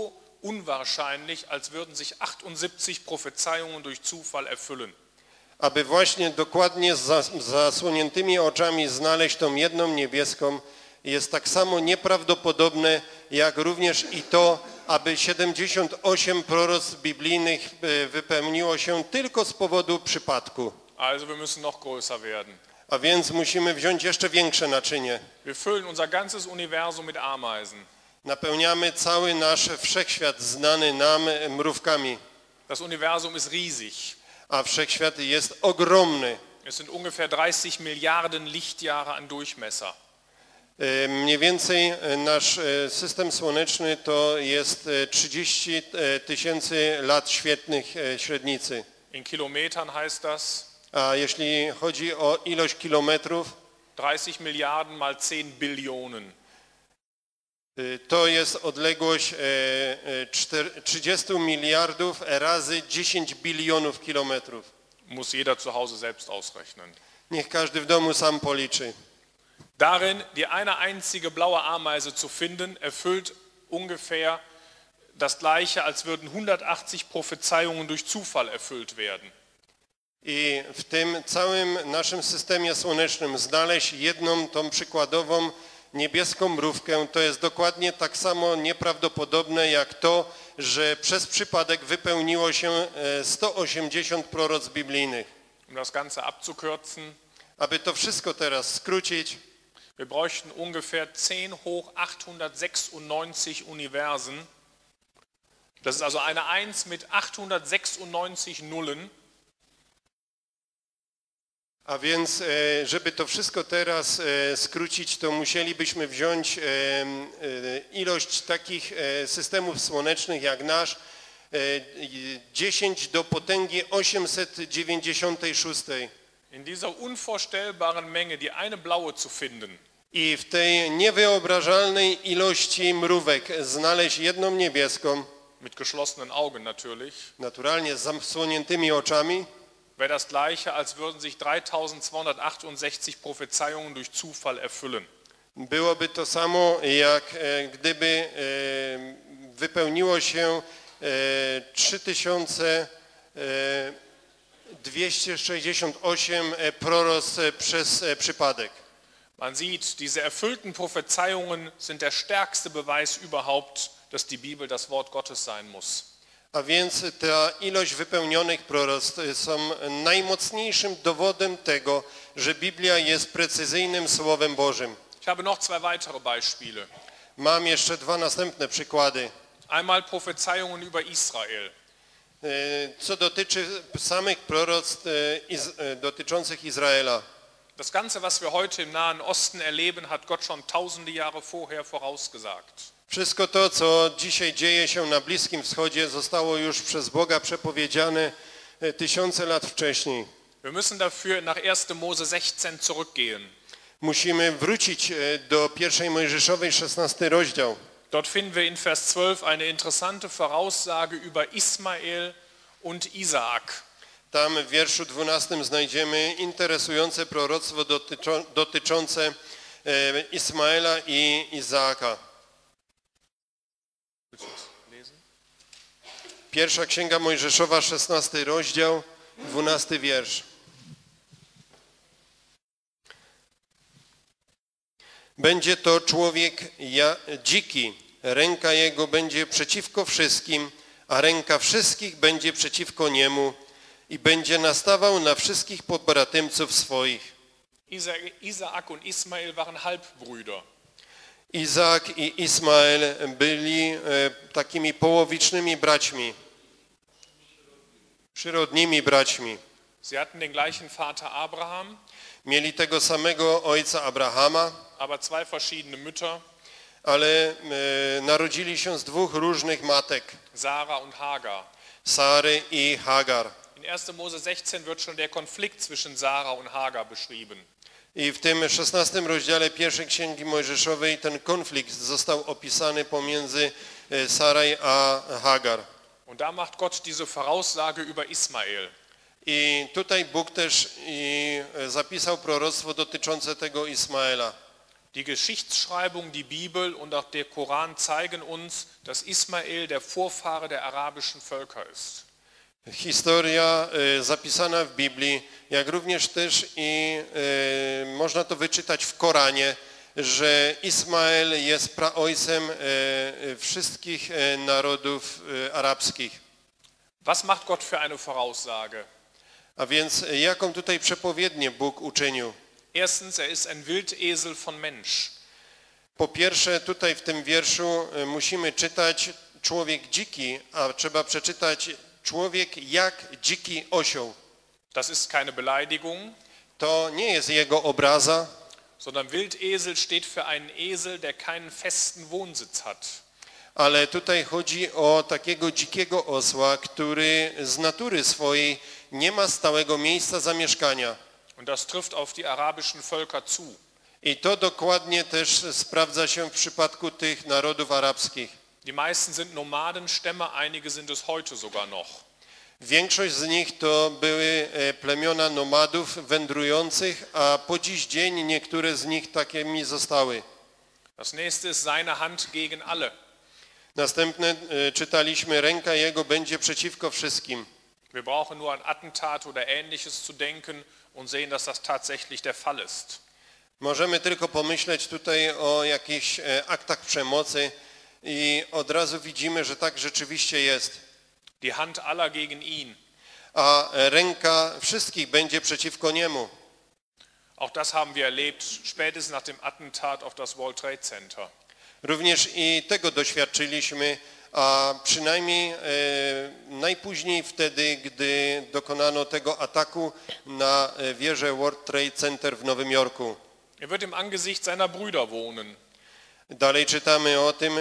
unwahrscheinlich, als würden sich 78 Prophezeiungen durch Zufall erfüllen. Aby właśnie dokładnie z zasłoniętymi oczami znaleźć tą jedną niebieską, jest tak samo nieprawdopodobne, jak również i to, aby 78 proroctw biblijnych wypełniło się tylko z powodu przypadku. Also wir müssen noch größer werden. A więc musimy wziąć jeszcze większe naczynie. Wir füllen unser ganzes Universum mit Ameisen. Napełniamy cały nasz wszechświat znany nam mrówkami, Das Universum ist riesig. a wszechświat jest ogromny. Es sind ungefähr 30 Milliarden Lichtjahre an Durchmesser. Mniej więcej nasz system słoneczny to jest 30 tysięcy lat świetlnych średnicy. In Kilometern heißt das A jeśli chodzi o ilość kilometrów, 30 Milliarden mal 10 Billionen. to jest odległość 30 miliardów razy 10 bilionów kilometrów. Muss jeder zu Hause selbst ausrechnen. Niech każdy w domu sam policzy. Darin die eine einzige blaue Ameise zu finden, erfüllt ungefähr das Gleiche, als würden 180 Prophezeiungen durch Zufall erfüllt werden. I w tym całym naszym systemie słonecznym znaleźć jedną tą przykładową niebieską mrówkę, to jest dokładnie tak samo nieprawdopodobne jak to, że przez przypadek wypełniło się 180 proroctw biblijnych. Um das Ganze abzukürzen, Aby to wszystko teraz skrócić, wir bräuchten ungefähr 10 hoch 896 Universen. Das ist also eine 1 mit 896 Nullen. a więc żeby to wszystko teraz skrócić, to musielibyśmy wziąć ilość takich systemów słonecznych jak nasz, 10 do potęgi 896. In dieser unvorstellbaren Menge die eine blaue zu finden, I w tej niewyobrażalnej ilości mrówek znaleźć jedną niebieską, mit geschlossenen Augen natürlich, naturalnie z zasłoniętymi oczami, wäre das Gleiche, als würden sich 3268 Prophezeiungen durch Zufall erfüllen. byłoby to samo, jak gdyby wypełniło się 3268 proroctw przez przypadek. Man sieht, diese erfüllten Prophezeiungen sind der stärkste Beweis überhaupt, dass die Bibel das Wort Gottes sein muss. A więc ta ilość wypełnionych proroctw są najmocniejszym dowodem tego, że Biblia jest precyzyjnym Słowem Bożym. Ich habe noch zwei weitere Beispiele. Mam jeszcze dwa następne przykłady. Einmal Prophezeiungen über Israel. Co dotyczy samych proroctw dotyczących Izraela. Das Ganze, was wir heute im Nahen Osten erleben, hat Gott schon tausende Jahre vorher vorausgesagt. Wszystko to, co dzisiaj dzieje się na Bliskim Wschodzie, zostało już przez Boga przepowiedziane tysiące lat wcześniej. Wir müssen dafür nach 1. Mose 16 zurückgehen. Musimy wrócić do 1 Mojżeszowej, 16 rozdział. Dort finden wir in Vers 12 eine interessante Voraussage über Ismael und Isaak. Tam w wierszu 12 znajdziemy interesujące proroctwo dotyczące Ismaela i Izaaka. Pierwsza Księga Mojżeszowa, 16 rozdział, 12 wiersz. Będzie to człowiek dziki, ręka jego będzie przeciwko wszystkim, a ręka wszystkich będzie przeciwko niemu i będzie nastawał na wszystkich pobratymców swoich. Isaak und Ismael waren Halbbrüder. Izaak i Ismael byli takimi połowicznymi braćmi, przyrodnimi braćmi. Sie hatten den gleichen Vater Abraham, Mieli tego samego ojca Abrahama, aber zwei verschiedene Mütter, ale narodzili się z dwóch różnych matek, Sarah und Hagar. Sary i Hagar. In 1. Mose 16 wird schon der Konflikt zwischen Sarah und Hagar beschrieben. I w tym 16 rozdziale pierwszej Księgi Mojżeszowej ten konflikt został opisany pomiędzy Saraj a Hagar. Und da macht Gott diese Voraussage über Ismael. I tutaj Bóg też zapisał proroctwo dotyczące tego Ismaela. Die Geschichtsschreibung, die Bibel und auch der Koran zeigen uns, dass Ismael der Vorfahre der arabischen Völker ist. Historia zapisana w Biblii, jak również też i można to wyczytać w Koranie, że Ismael jest praojcem wszystkich narodów arabskich. Was macht Gott für eine Voraussage? A więc jaką tutaj przepowiednię Bóg uczynił? Erstens, ist ein Wildesel von Mensch. Po pierwsze, tutaj w tym wierszu musimy czytać człowiek dziki, a trzeba przeczytać człowiek jak dziki osioł. Das ist keine Beleidigung. To nie jest jego obraza, sondern Wildesel steht für einen Esel, der keinen festen Wohnsitz hat. ale tutaj chodzi o takiego dzikiego osła, który z natury swojej nie ma stałego miejsca zamieszkania. Und das trifft auf die arabischen Völker zu. I to dokładnie też sprawdza się w przypadku tych narodów arabskich. Die meisten sind Nomadenstämme, einige sind es heute sogar noch. Większość z nich to były plemiona nomadów wędrujących, a po dziś dzień niektóre z nich takimi zostały. Das nächste ist seine Hand gegen alle. Następne czytaliśmy, ręka jego będzie przeciwko wszystkim. Wir brauchen nur an Attentate oder Ähnliches zu denken und sehen, dass das tatsächlich der Fall ist. Możemy tylko pomyśleć tutaj o jakichś aktach przemocy i od razu widzimy, że tak rzeczywiście jest. Die Hand aller gegen ihn. A ręka wszystkich będzie przeciwko niemu. Auch das haben wir erlebt, spätestens nach dem Attentat auf das World Trade Center. Również i tego doświadczyliśmy, a przynajmniej najpóźniej wtedy, gdy dokonano tego ataku na wieżę World Trade Center w Nowym Jorku. Er wird im Angesicht seiner Brüder wohnen. Dalej czytamy o tym,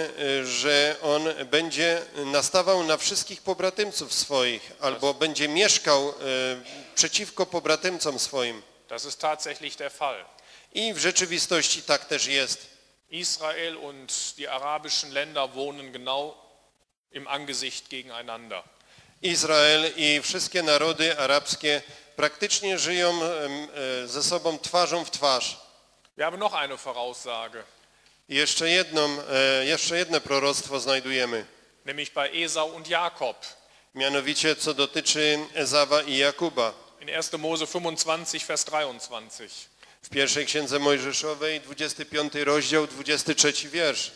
że on będzie nastawał na wszystkich pobratymców swoich, albo będzie mieszkał przeciwko pobratymcom swoim. Das ist tatsächlich der Fall. I w rzeczywistości tak też jest. Israel und die arabischen Länder wohnen genau im Angesicht gegeneinander. Izrael i wszystkie narody arabskie praktycznie żyją ze sobą twarzą w twarz. Wir haben noch eine Voraussage. Jeszcze jedno proroctwo znajdujemy, Nämlich bei Esau und Jakob. mianowicie co dotyczy Ezawa i Jakuba. In 1. Mose 25, Vers 23. W pierwszej księdze Mojżeszowej, 25 rozdział, 23 wiersz.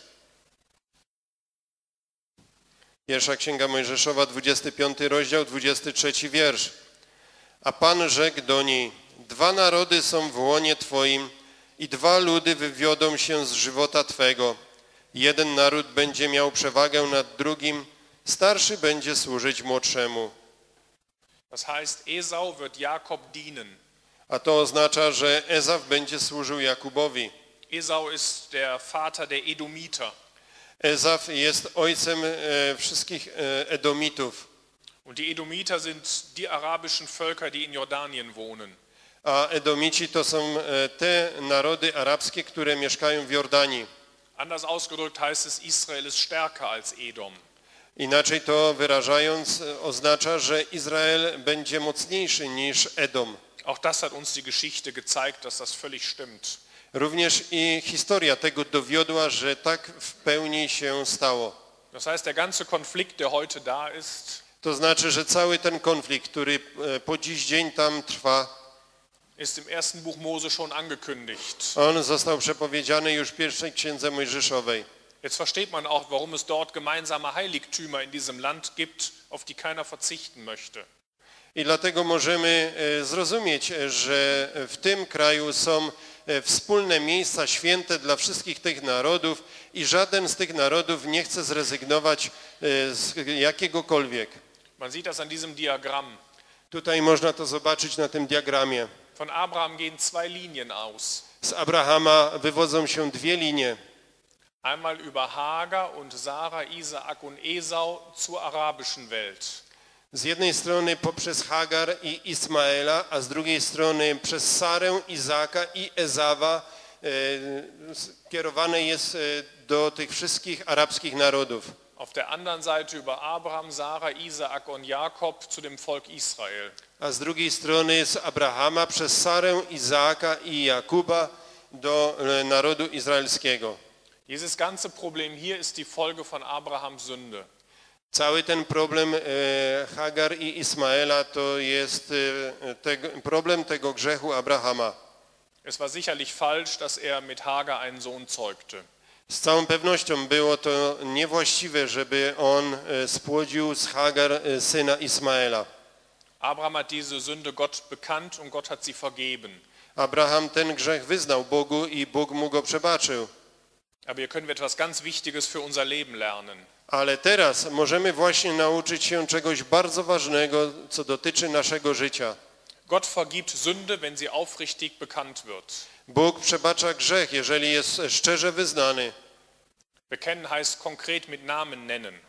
Pierwsza księga Mojżeszowa, 25 rozdział, 23 wiersz. A Pan rzekł do niej, 2 narody są w łonie Twoim i 2 ludy wywiodą się z żywota Twego. Jeden naród będzie miał przewagę nad drugim, starszy będzie służyć młodszemu. Das heißt, Esau wird Jakob dienen. A to oznacza, że Ezaw będzie służył Jakubowi. Esau ist der Vater der Edomiter. Ezaw jest ojcem wszystkich Edomitów. Und die Edomiter sind die arabischen Völker, die in Jordanien wohnen. A Edomici to są te narody arabskie, które mieszkają w Jordanii. Anders ausgedrückt heißt es, Israel ist stärker als Edom. Inaczej to wyrażając oznacza, że Izrael będzie mocniejszy niż Edom. Auch das hat uns die Geschichte gezeigt, dass das völlig stimmt. Również i historia tego dowiodła, że tak w pełni się stało. Das heißt, der ganze Konflikt, der heute da ist, To znaczy, że cały ten konflikt, który po dziś dzień tam trwa, ist im ersten Buch Mose schon angekündigt. on został przepowiedziany już w pierwszej księdze Mojżeszowej. Jetzt versteht man auch, warum es dort gemeinsame Heiligtümer in diesem Land gibt, auf die keiner verzichten möchte. I dlatego możemy zrozumieć, że w tym kraju są wspólne miejsca święte dla wszystkich tych narodów i żaden z tych narodów nie chce zrezygnować z jakiegokolwiek. Man sieht das an diesem Diagramm. Tutaj można to zobaczyć na tym diagramie. Von Abraham gehen 2 Linien aus. Z Abrahama wywodzą się 2 linie. Einmal über Hagar und Sarah, Isaak und Esau zur arabischen Welt. Z jednej strony poprzez Hagar i Ismaela, a z drugiej strony przez Sarę, Izaaka i Ezawa kierowane jest do tych wszystkich arabskich narodów. Auf der anderen Seite über Abraham, Sarah, Isaak und Jakob zu dem Volk Israel. A z drugiej strony z Abrahama przez Sarę, Izaaka i Jakuba do narodu izraelskiego. Dieses ganze Problem hier ist die Folge von Abrahams Sünde. Cały ten problem Hagar i Ismaela to jest problem tego grzechu Abrahama. Es war sicherlich falsch, dass er mit Hagar einen Sohn zeugte. Z całą pewnością było to niewłaściwe, żeby on spłodził z Hagar syna Ismaela. Abraham hat diese Sünde Gott bekannt und Gott hat sie vergeben. Abraham ten grzech wyznał Bogu i Bóg mu go przebaczył. Aber hier können wir etwas ganz Wichtiges für unser Leben lernen. Ale teraz możemy właśnie nauczyć się czegoś bardzo ważnego, co dotyczy naszego życia. Gott vergibt Sünde, wenn sie aufrichtig bekannt wird. Bóg przebacza grzech, jeżeli jest szczerze wyznany. Bekennen heißt konkret mit Namen nennen.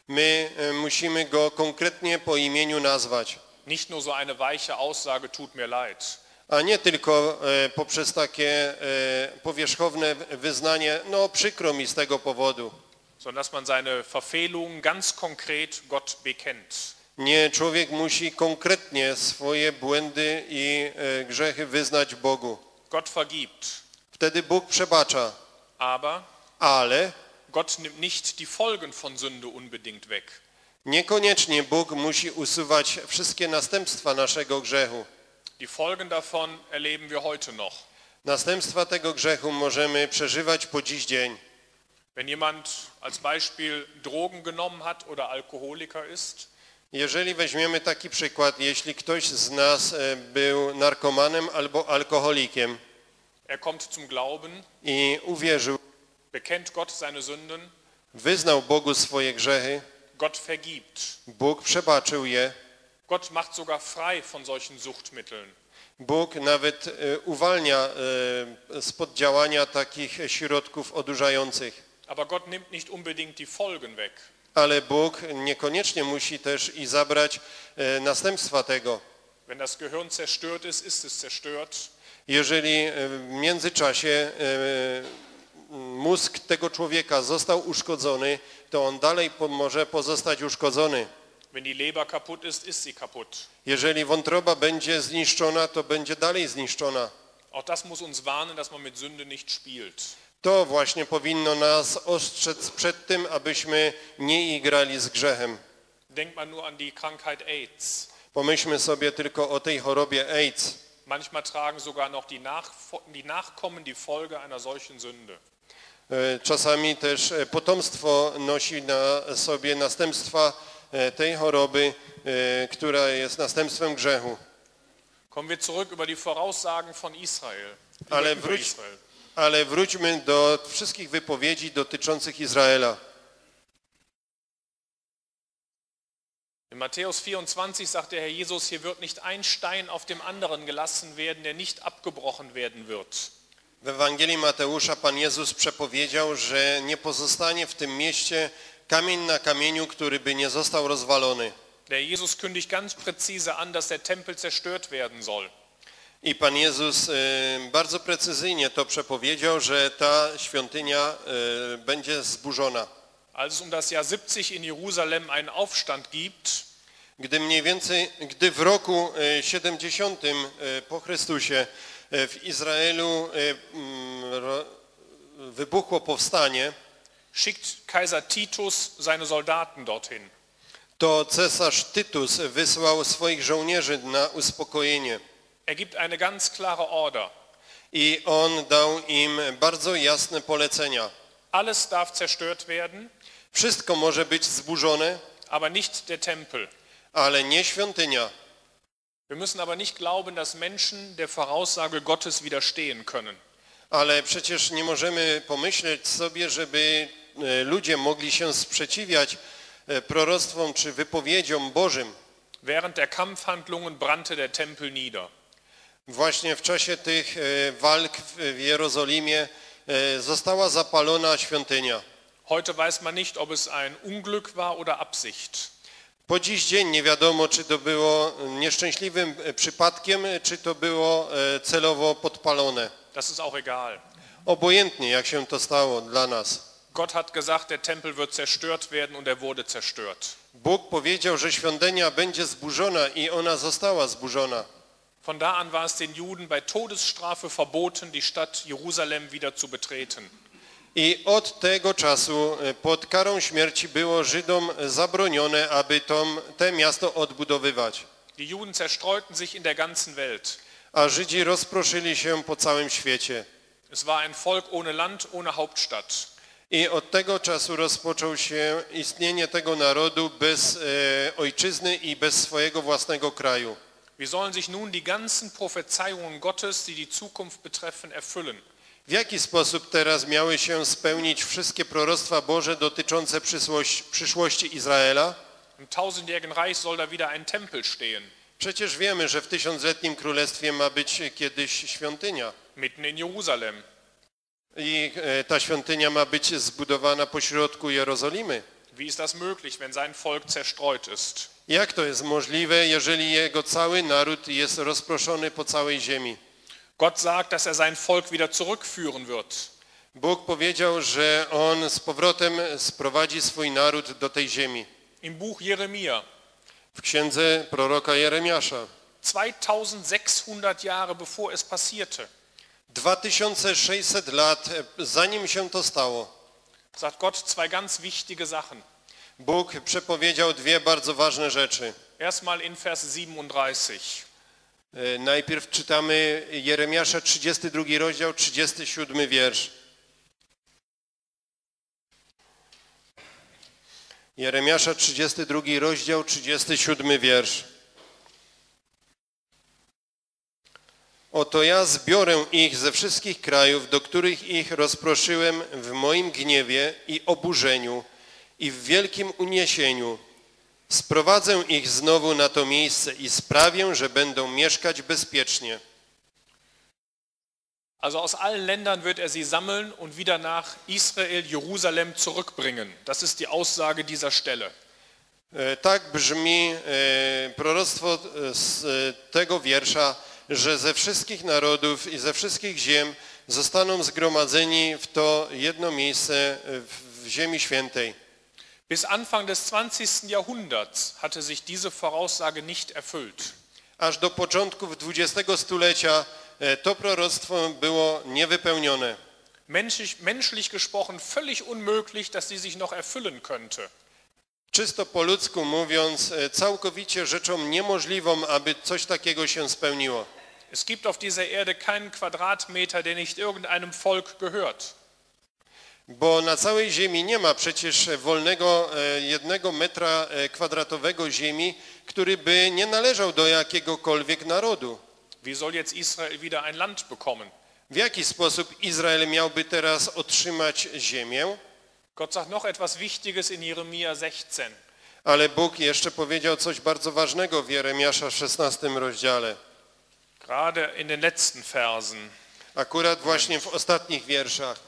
My musimy go konkretnie po imieniu nazwać, Nicht nur so eine weiche Aussage, tut mir leid. a nie tylko poprzez takie powierzchowne wyznanie, no przykro mi z tego powodu. Sondern dass man seine Verfehlungen ganz konkret Gott bekennt. Nie, człowiek musi konkretnie swoje błędy i grzechy wyznać Bogu. Gott vergibt. Wtedy Bóg przebacza, Aber ale Gott nimmt nicht die Folgen von Sünde unbedingt weg. niekoniecznie Bóg musi usuwać wszystkie następstwa naszego grzechu. Die Folgen davon erleben wir heute noch. Następstwa tego grzechu możemy przeżywać po dziś dzień. Wenn jemand als Beispiel Drogen genommen hat oder Alkoholiker ist, Jeżeli weźmiemy taki przykład, jeśli ktoś z nas był narkomanem albo alkoholikiem er kommt zum Glauben, i uwierzył, bekennt Gott seine Sünden, wyznał Bogu swoje grzechy, Gott vergibt. Bóg przebaczył je, Gott macht sogar frei von solchen Suchtmitteln. Bóg nawet uwalnia spod działania takich środków odurzających. Aber Gott nimmt nicht unbedingt die Folgen weg. Ale Bóg niekoniecznie musi też i zabrać następstwa tego. Wenn das Gehirn zerstört ist, ist es zerstört. Jeżeli w międzyczasie mózg tego człowieka został uszkodzony, to on dalej może pozostać uszkodzony. Wenn die Leber kaputt ist, ist sie kaputt. Jeżeli wątroba będzie zniszczona, to będzie dalej zniszczona. Auch das muss uns warnen, dass man mit Sünde nicht spielt. To właśnie powinno nas ostrzec przed tym, abyśmy nie igrali z grzechem. Denkt man nur an die Krankheit AIDS. Pomyślmy sobie tylko o tej chorobie AIDS. Manchmal tragen sogar noch die Nachkommen die Folge einer solchen Sünde. Czasami też potomstwo nosi na sobie następstwa tej choroby, która jest następstwem grzechu. Kommen wir zurück über die Voraussagen von Israel. Ale wróćmy do wszystkich wypowiedzi dotyczących Izraela. In Matthäus 24 sagt der Herr Jesus, hier wird nicht ein Stein auf dem anderen gelassen werden, der nicht abgebrochen werden wird. W Ewangelii Mateusza Pan Jezus przepowiedział, że nie pozostanie w tym mieście kamień na kamieniu, który by nie został rozwalony. Der Jesus kündigt ganz präzise an, dass der Tempel zerstört werden soll. I Pan Jezus bardzo precyzyjnie to przepowiedział, że ta świątynia będzie zburzona. Als es um das Jahr 70 in Jerusalem einen Aufstand gibt, Gdy w roku 70 po Chrystusie w Izraelu wybuchło powstanie, schickt Kaiser Titus seine Soldaten dorthin. to cesarz Tytus wysłał swoich żołnierzy na uspokojenie. Er gibt eine ganz klare Order. I on dał im bardzo jasne polecenia. Alles darf zerstört werden, Wszystko może być zburzone, aber nicht der Tempel. ale nie świątynia. Wir müssen aber nicht glauben, dass Menschen der Voraussage Gottes widerstehen können. Ale przecież nie możemy pomyśleć sobie, żeby ludzie mogli się sprzeciwiać proroctwom czy wypowiedziom Bożym. Während der Kampfhandlungen brannte der Tempel nieder. Właśnie w czasie tych walk w Jerozolimie została zapalona świątynia. Heute weiß man nicht, ob es ein Unglück war oder Absicht. Po dziś dzień nie wiadomo, czy to było nieszczęśliwym przypadkiem, czy to było celowo podpalone. Das ist auch egal. Obojętnie, jak się to stało dla nas. Gott hat gesagt, der Tempel wird zerstört werden und er wurde zerstört. Bóg powiedział, że świątynia będzie zburzona i ona została zburzona. Von da an war es den Juden bei Todesstrafe verboten, die Stadt Jerusalem wieder zu betreten. I od tego czasu pod karą śmierci było Żydom zabronione, aby te miasto odbudowywać. Die Juden zerstreuten sich in der ganzen Welt. A Żydzi rozproszyli się po całym świecie. Es war ein Volk ohne Land, ohne Hauptstadt. I od tego czasu rozpoczął się istnienie tego narodu bez ojczyzny i bez swojego własnego kraju. Wie sollen sich nun die ganzen Prophezeiungen Gottes, die die Zukunft betreffen, erfüllen? W jaki sposób teraz miały się spełnić wszystkie proroctwa Boże dotyczące przyszłości Izraela? Im tausendjährigen Reich soll da wieder ein Tempel stehen. Przecież wiemy, że w tysiącletnim królestwie ma być kiedyś świątynia. Mitten in Jerusalem. I ta świątynia ma być zbudowana pośrodku Jerozolimy. Wie ist das möglich, wenn sein Volk zerstreut ist? Jak to jest możliwe, jeżeli jego cały naród jest rozproszony po całej ziemi? Gott sagt, dass sein Volk wieder zurückführen wird. Bóg powiedział, że On z powrotem sprowadzi swój naród do tej ziemi. Im Buch Jeremia. W księdze proroka Jeremiasza. 2600 Jahre bevor es passierte. 2600 lat, zanim się to stało. Sagt Gott zwei ganz wichtige Sachen. Bóg przepowiedział dwie bardzo ważne rzeczy. Erstmal in Vers 37. Najpierw czytamy Jeremiasza 32 rozdział, 37 wiersz. Jeremiasza 32 rozdział, 37 wiersz. Oto ja zbiorę ich ze wszystkich krajów, do których ich rozproszyłem w moim gniewie i oburzeniu i w wielkim uniesieniu. Sprowadzę ich znowu na to miejsce i sprawię, że będą mieszkać bezpiecznie. Also aus allen Ländern wird er sie sammeln und wieder nach Israel, Jerusalem zurückbringen. Das ist die Aussage dieser Stelle. Tak brzmi proroctwo z tego wiersza, że ze wszystkich narodów i ze wszystkich ziem zostaną zgromadzeni w to jedno miejsce w ziemi świętej. Bis Anfang des 20. Jahrhunderts hatte sich diese Voraussage nicht erfüllt. Aż do początków XX stulecia to proroctwo było niewypełnione. Menschlich gesprochen völlig unmöglich, dass sie sich noch erfüllen könnte. Czysto po ludzku mówiąc, całkowicie rzeczą niemożliwą, aby coś takiego się spełniło. Es gibt auf dieser Erde keinen Quadratmeter, der nicht irgendeinem Volk gehört. Bo na całej ziemi nie ma przecież wolnego 1 metra kwadratowego ziemi, który by nie należał do jakiegokolwiek narodu. Wie soll jetzt Israel wieder ein Land bekommen? W jaki sposób Izrael miałby teraz otrzymać ziemię? Gott sagt noch etwas Wichtiges in Jeremia 16. Ale Bóg jeszcze powiedział coś bardzo ważnego w Jeremiasza 16 rozdziale. Gerade in den letzten Versen. Akurat właśnie w ostatnich wierszach.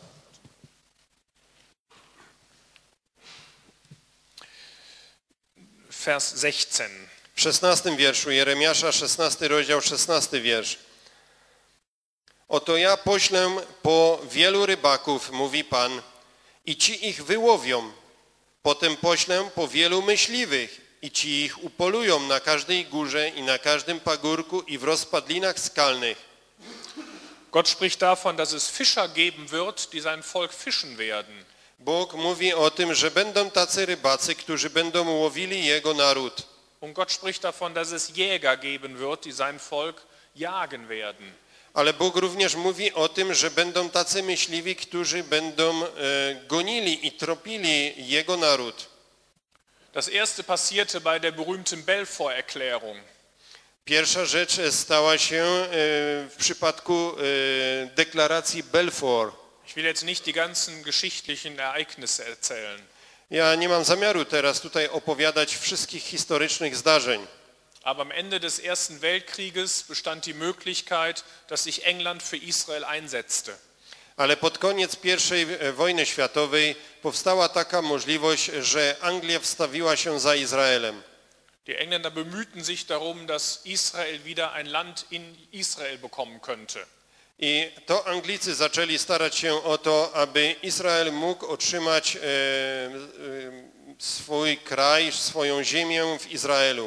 Vers 16. W 16 wierszu Jeremiasza 16 rozdział 16 wiersz. Oto ja poślę po wielu rybaków, mówi Pan, i ci ich wyłowią. Potem poślę po wielu myśliwych i ci ich upolują na każdej górze i na każdym pagórku i w rozpadlinach skalnych. Gott spricht davon, dass es Fischer geben wird, die sein Volk fischen werden. Bóg mówi o tym, że będą tacy rybacy, którzy będą łowili Jego naród. Und Gott spricht davon, dass es Jäger geben wird, die sein Volk jagen werden. Ale Bóg również mówi o tym, że będą tacy myśliwi, którzy będą gonili i tropili Jego naród. Das erste passierte bei der berühmten Balfour-Erklärung. Pierwsza rzecz stała się w przypadku deklaracji Balfour. Ich will jetzt nicht die ganzen geschichtlichen Ereignisse erzählen. Ja nie mam zamiaru teraz tutaj opowiadać wszystkich historycznych zdarzeń. Aber am Ende des Ersten Weltkrieges bestand die Möglichkeit, dass sich England für Israel einsetzte. Ale pod koniec I wojny światowej powstała taka możliwość, że Anglia wstawiła się za Izraelem. Die Engländer bemühten sich darum, dass Israel wieder ein Land in Israel bekommen könnte. I to Anglicy zaczęli starać się o to, aby Izrael mógł otrzymać swój kraj, swoją ziemię w Izraelu.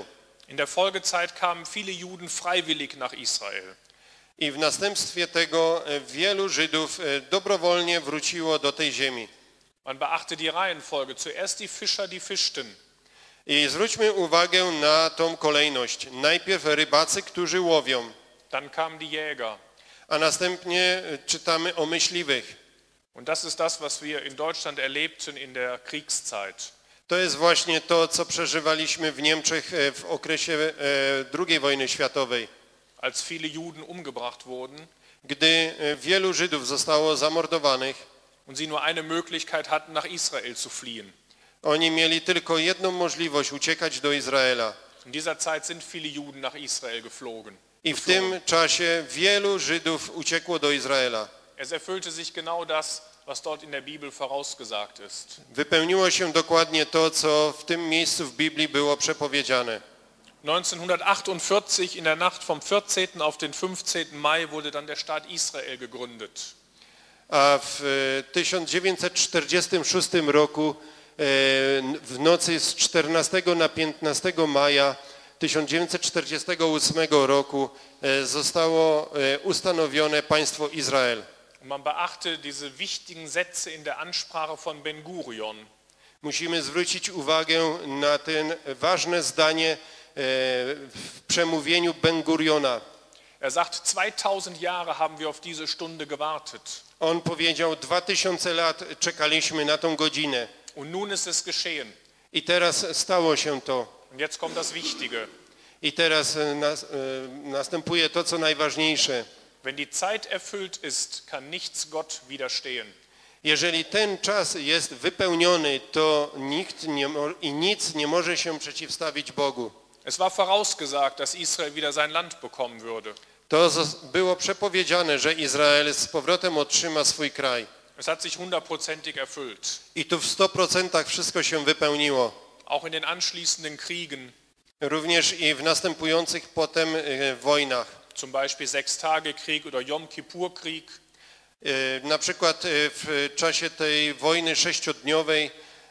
In der Folgezeit kamen viele Juden freiwillig nach Israel. I w następstwie tego wielu Żydów dobrowolnie wróciło do tej ziemi. Man beachte die Reihenfolge. Zuerst die Fischer, die fischten. I zwróćmy uwagę na tą kolejność. Najpierw rybacy, którzy łowią, Dann kamen die Jäger. a następnie czytamy o myśliwych. Und das ist das, was wir in Deutschland erlebten in der Kriegszeit. To jest właśnie to, co przeżywaliśmy w Niemczech w okresie II wojny światowej, Als viele Juden umgebracht wurden gdy wielu Żydów zostało zamordowanych. und sie nur eine Möglichkeit hatten, nach Israel zu fliehen. Oni mieli tylko jedną możliwość, uciekać do Izraela. In dieser Zeit sind viele Juden nach Israel geflogen. I w tym czasie wielu Żydów uciekło do Izraela. Es erfüllte sich genau das, was dort in der Bibel vorausgesagt ist. Wypełniło się dokładnie to, co w tym miejscu w Biblii było przepowiedziane. 1948, in der Nacht vom 14. auf den 15. Mai, wurde dann der Staat Israel gegründet. A w 1946 roku w nocy z 14 na 15 maja 1948 roku zostało ustanowione państwo Izrael. Und man beachte diese wichtigen Sätze in der Ansprache von Ben Gurion. Musimy zwrócić uwagę na ten ważne zdanie w przemówieniu Ben Guriona. Er sagt, 2000 Jahre haben wir auf diese Stunde gewartet. On powiedział, 2000 lat czekaliśmy na tą godzinę. Und nun ist es geschehen. I teraz stało się to. Und jetzt kommt das Wichtige. I teraz następuje to, co najważniejsze. Wenn die Zeit erfüllt ist, kann nichts Gott widerstehen. Jeżeli ten czas jest wypełniony, to nikt i nic nie może się przeciwstawić Bogu. Es war vorausgesagt, dass Israel wieder sein Land bekommen würde. To było przepowiedziane, że Izrael z powrotem otrzyma swój kraj. Es hat sich 100%ig erfüllt. I tu w 100% wszystko się wypełniło. Auch in den anschließenden Kriegen, Również i w następujących potem wojnach. zum Beispiel Sechstagekrieg oder Yom Kippur-Krieg, Na przykład w czasie tej wojny sześciodniowej,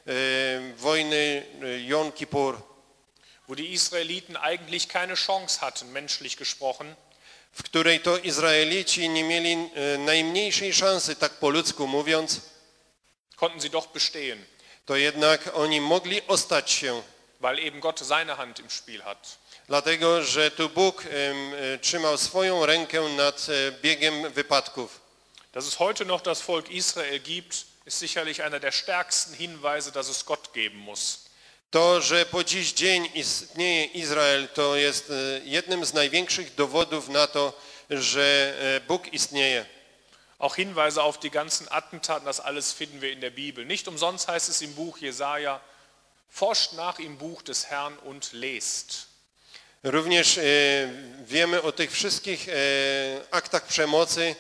wojny Jom Kippur, wo die Israeliten eigentlich keine Chance hatten, menschlich gesprochen, w której to Izraelici nie mieli najmniejszej szansy, tak po ludzku mówiąc, konnten sie doch bestehen, to jednak oni mogli ostać się, weil eben Gott seine Hand im Spiel hat. dlatego że tu Bóg trzymał swoją rękę nad biegiem wypadków. Dass es heute noch das Volk Israel gibt, ist sicherlich einer der stärksten Hinweise, dass es Gott geben muss. To, że po dziś dzień istnieje Izrael, to jest jednym z największych dowodów na to, że Bóg istnieje. Auch Hinweise auf die ganzen Attentaten, das alles finden wir in der Bibel. Nicht umsonst heißt es im Buch Jesaja, forscht nach im Buch des Herrn und lest. Również wiemy o tych wszystkich aktach przemocy,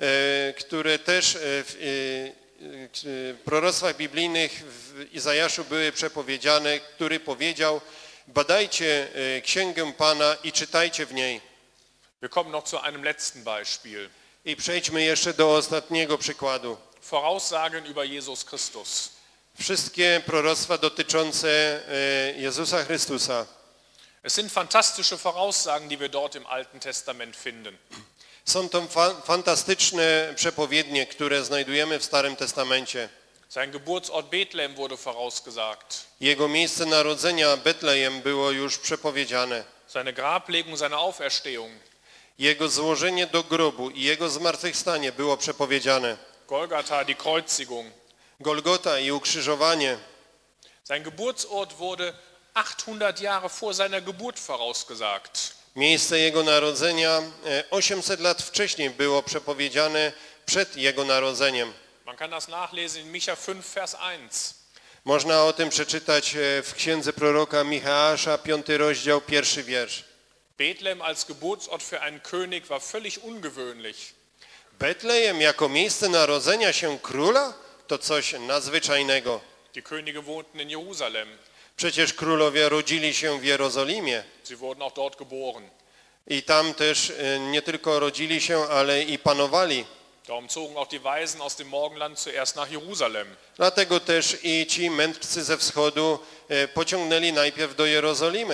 które też w proroctwach biblijnych w Izajaszu były przepowiedziane, który powiedział, badajcie Księgę Pana i czytajcie w niej. Wir kommen noch zu einem letzten Beispiel. I przejdźmy jeszcze do ostatniego przykładu. Voraussagen über Jesus Christus. Wszystkie proroctwa dotyczące Jezusa Chrystusa. Es sind fantastische Voraussagen, die wir dort im Alten Testament finden. Są to fantastyczne przepowiednie, które znajdujemy w Starym Testamencie. Sein Geburtsort Bethlehem wurde vorausgesagt. Jego miejsce narodzenia Betlejem było już przepowiedziane. Seine Grablegung, seine Auferstehung. Jego złożenie do grobu i jego zmartwychwstanie było przepowiedziane. Golgatha, die Kreuzigung. Golgota i ukrzyżowanie. Sein Geburtsort wurde 800 Jahre vor seiner Geburt vorausgesagt. Miejsce jego narodzenia 800 lat wcześniej było przepowiedziane przed jego narodzeniem. Man kann das nachlesen in Micha 5, Vers 1. Można o tym przeczytać w księdze proroka Micheasza, 5 rozdział, 1 wiersz. Bethlehem als Geburtsort für einen König war völlig ungewöhnlich. Betlejem jako miejsce narodzenia się króla to coś nadzwyczajnego. Die Könige wohnten in Jerusalem. Przecież królowie rodzili się w Jerozolimie Sie wurden auch dort geboren. i tam też nie tylko rodzili się, ale i panowali. Darum zogen auch die Weisen aus dem Morgenland zuerst nach Jerusalem. Dlatego też i ci mędrcy ze wschodu pociągnęli najpierw do Jerozolimy.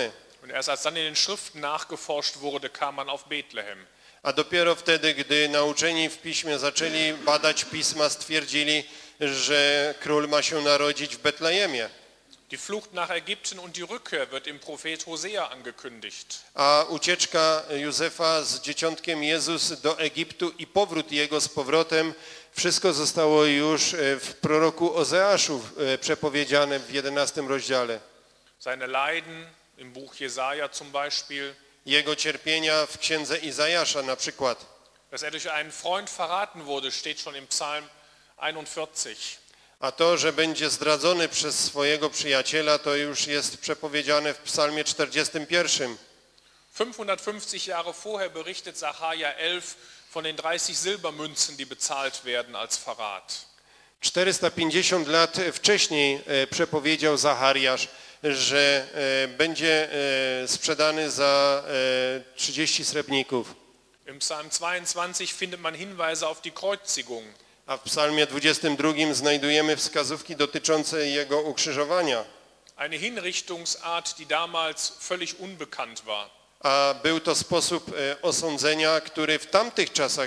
Und erst als dann in den Schriften nachgeforscht wurde, kam man auf Bethlehem. A dopiero wtedy, gdy nauczeni w Piśmie zaczęli badać Pisma, stwierdzili, że król ma się narodzić w Betlejemie. Die Flucht nach Ägypten und die Rückkehr wird im Prophet Hosea angekündigt. A ucieczka Józefa z dzieciątkiem Jezus do Egiptu i powrót jego z powrotem, wszystko zostało już w proroku Ozeaszu przepowiedziane w 11 rozdziale. Seine Leiden im Buch Jesaja zum Beispiel. Jego cierpienia w księdze Izajasza na przykład. Dass er durch einen Freund verraten wurde, steht schon im Psalm 41. A to, że będzie zdradzony przez swojego przyjaciela, to już jest przepowiedziane w psalmie 41. 550 Jahre vorher berichtet Sacharja 11 von den 30 Silbermünzen, die bezahlt werden als Verrat. 450 lat wcześniej przepowiedział Zachariasz, że będzie sprzedany za 30 srebrników. Im Psalm 22 findet man Hinweise auf die Kreuzigung. A w psalmie 22 znajdujemy wskazówki dotyczące jego ukrzyżowania. Eine Hinrichtungsart, die damals völlig unbekannt war. A był to sposób osądzenia, który w tamtych czasach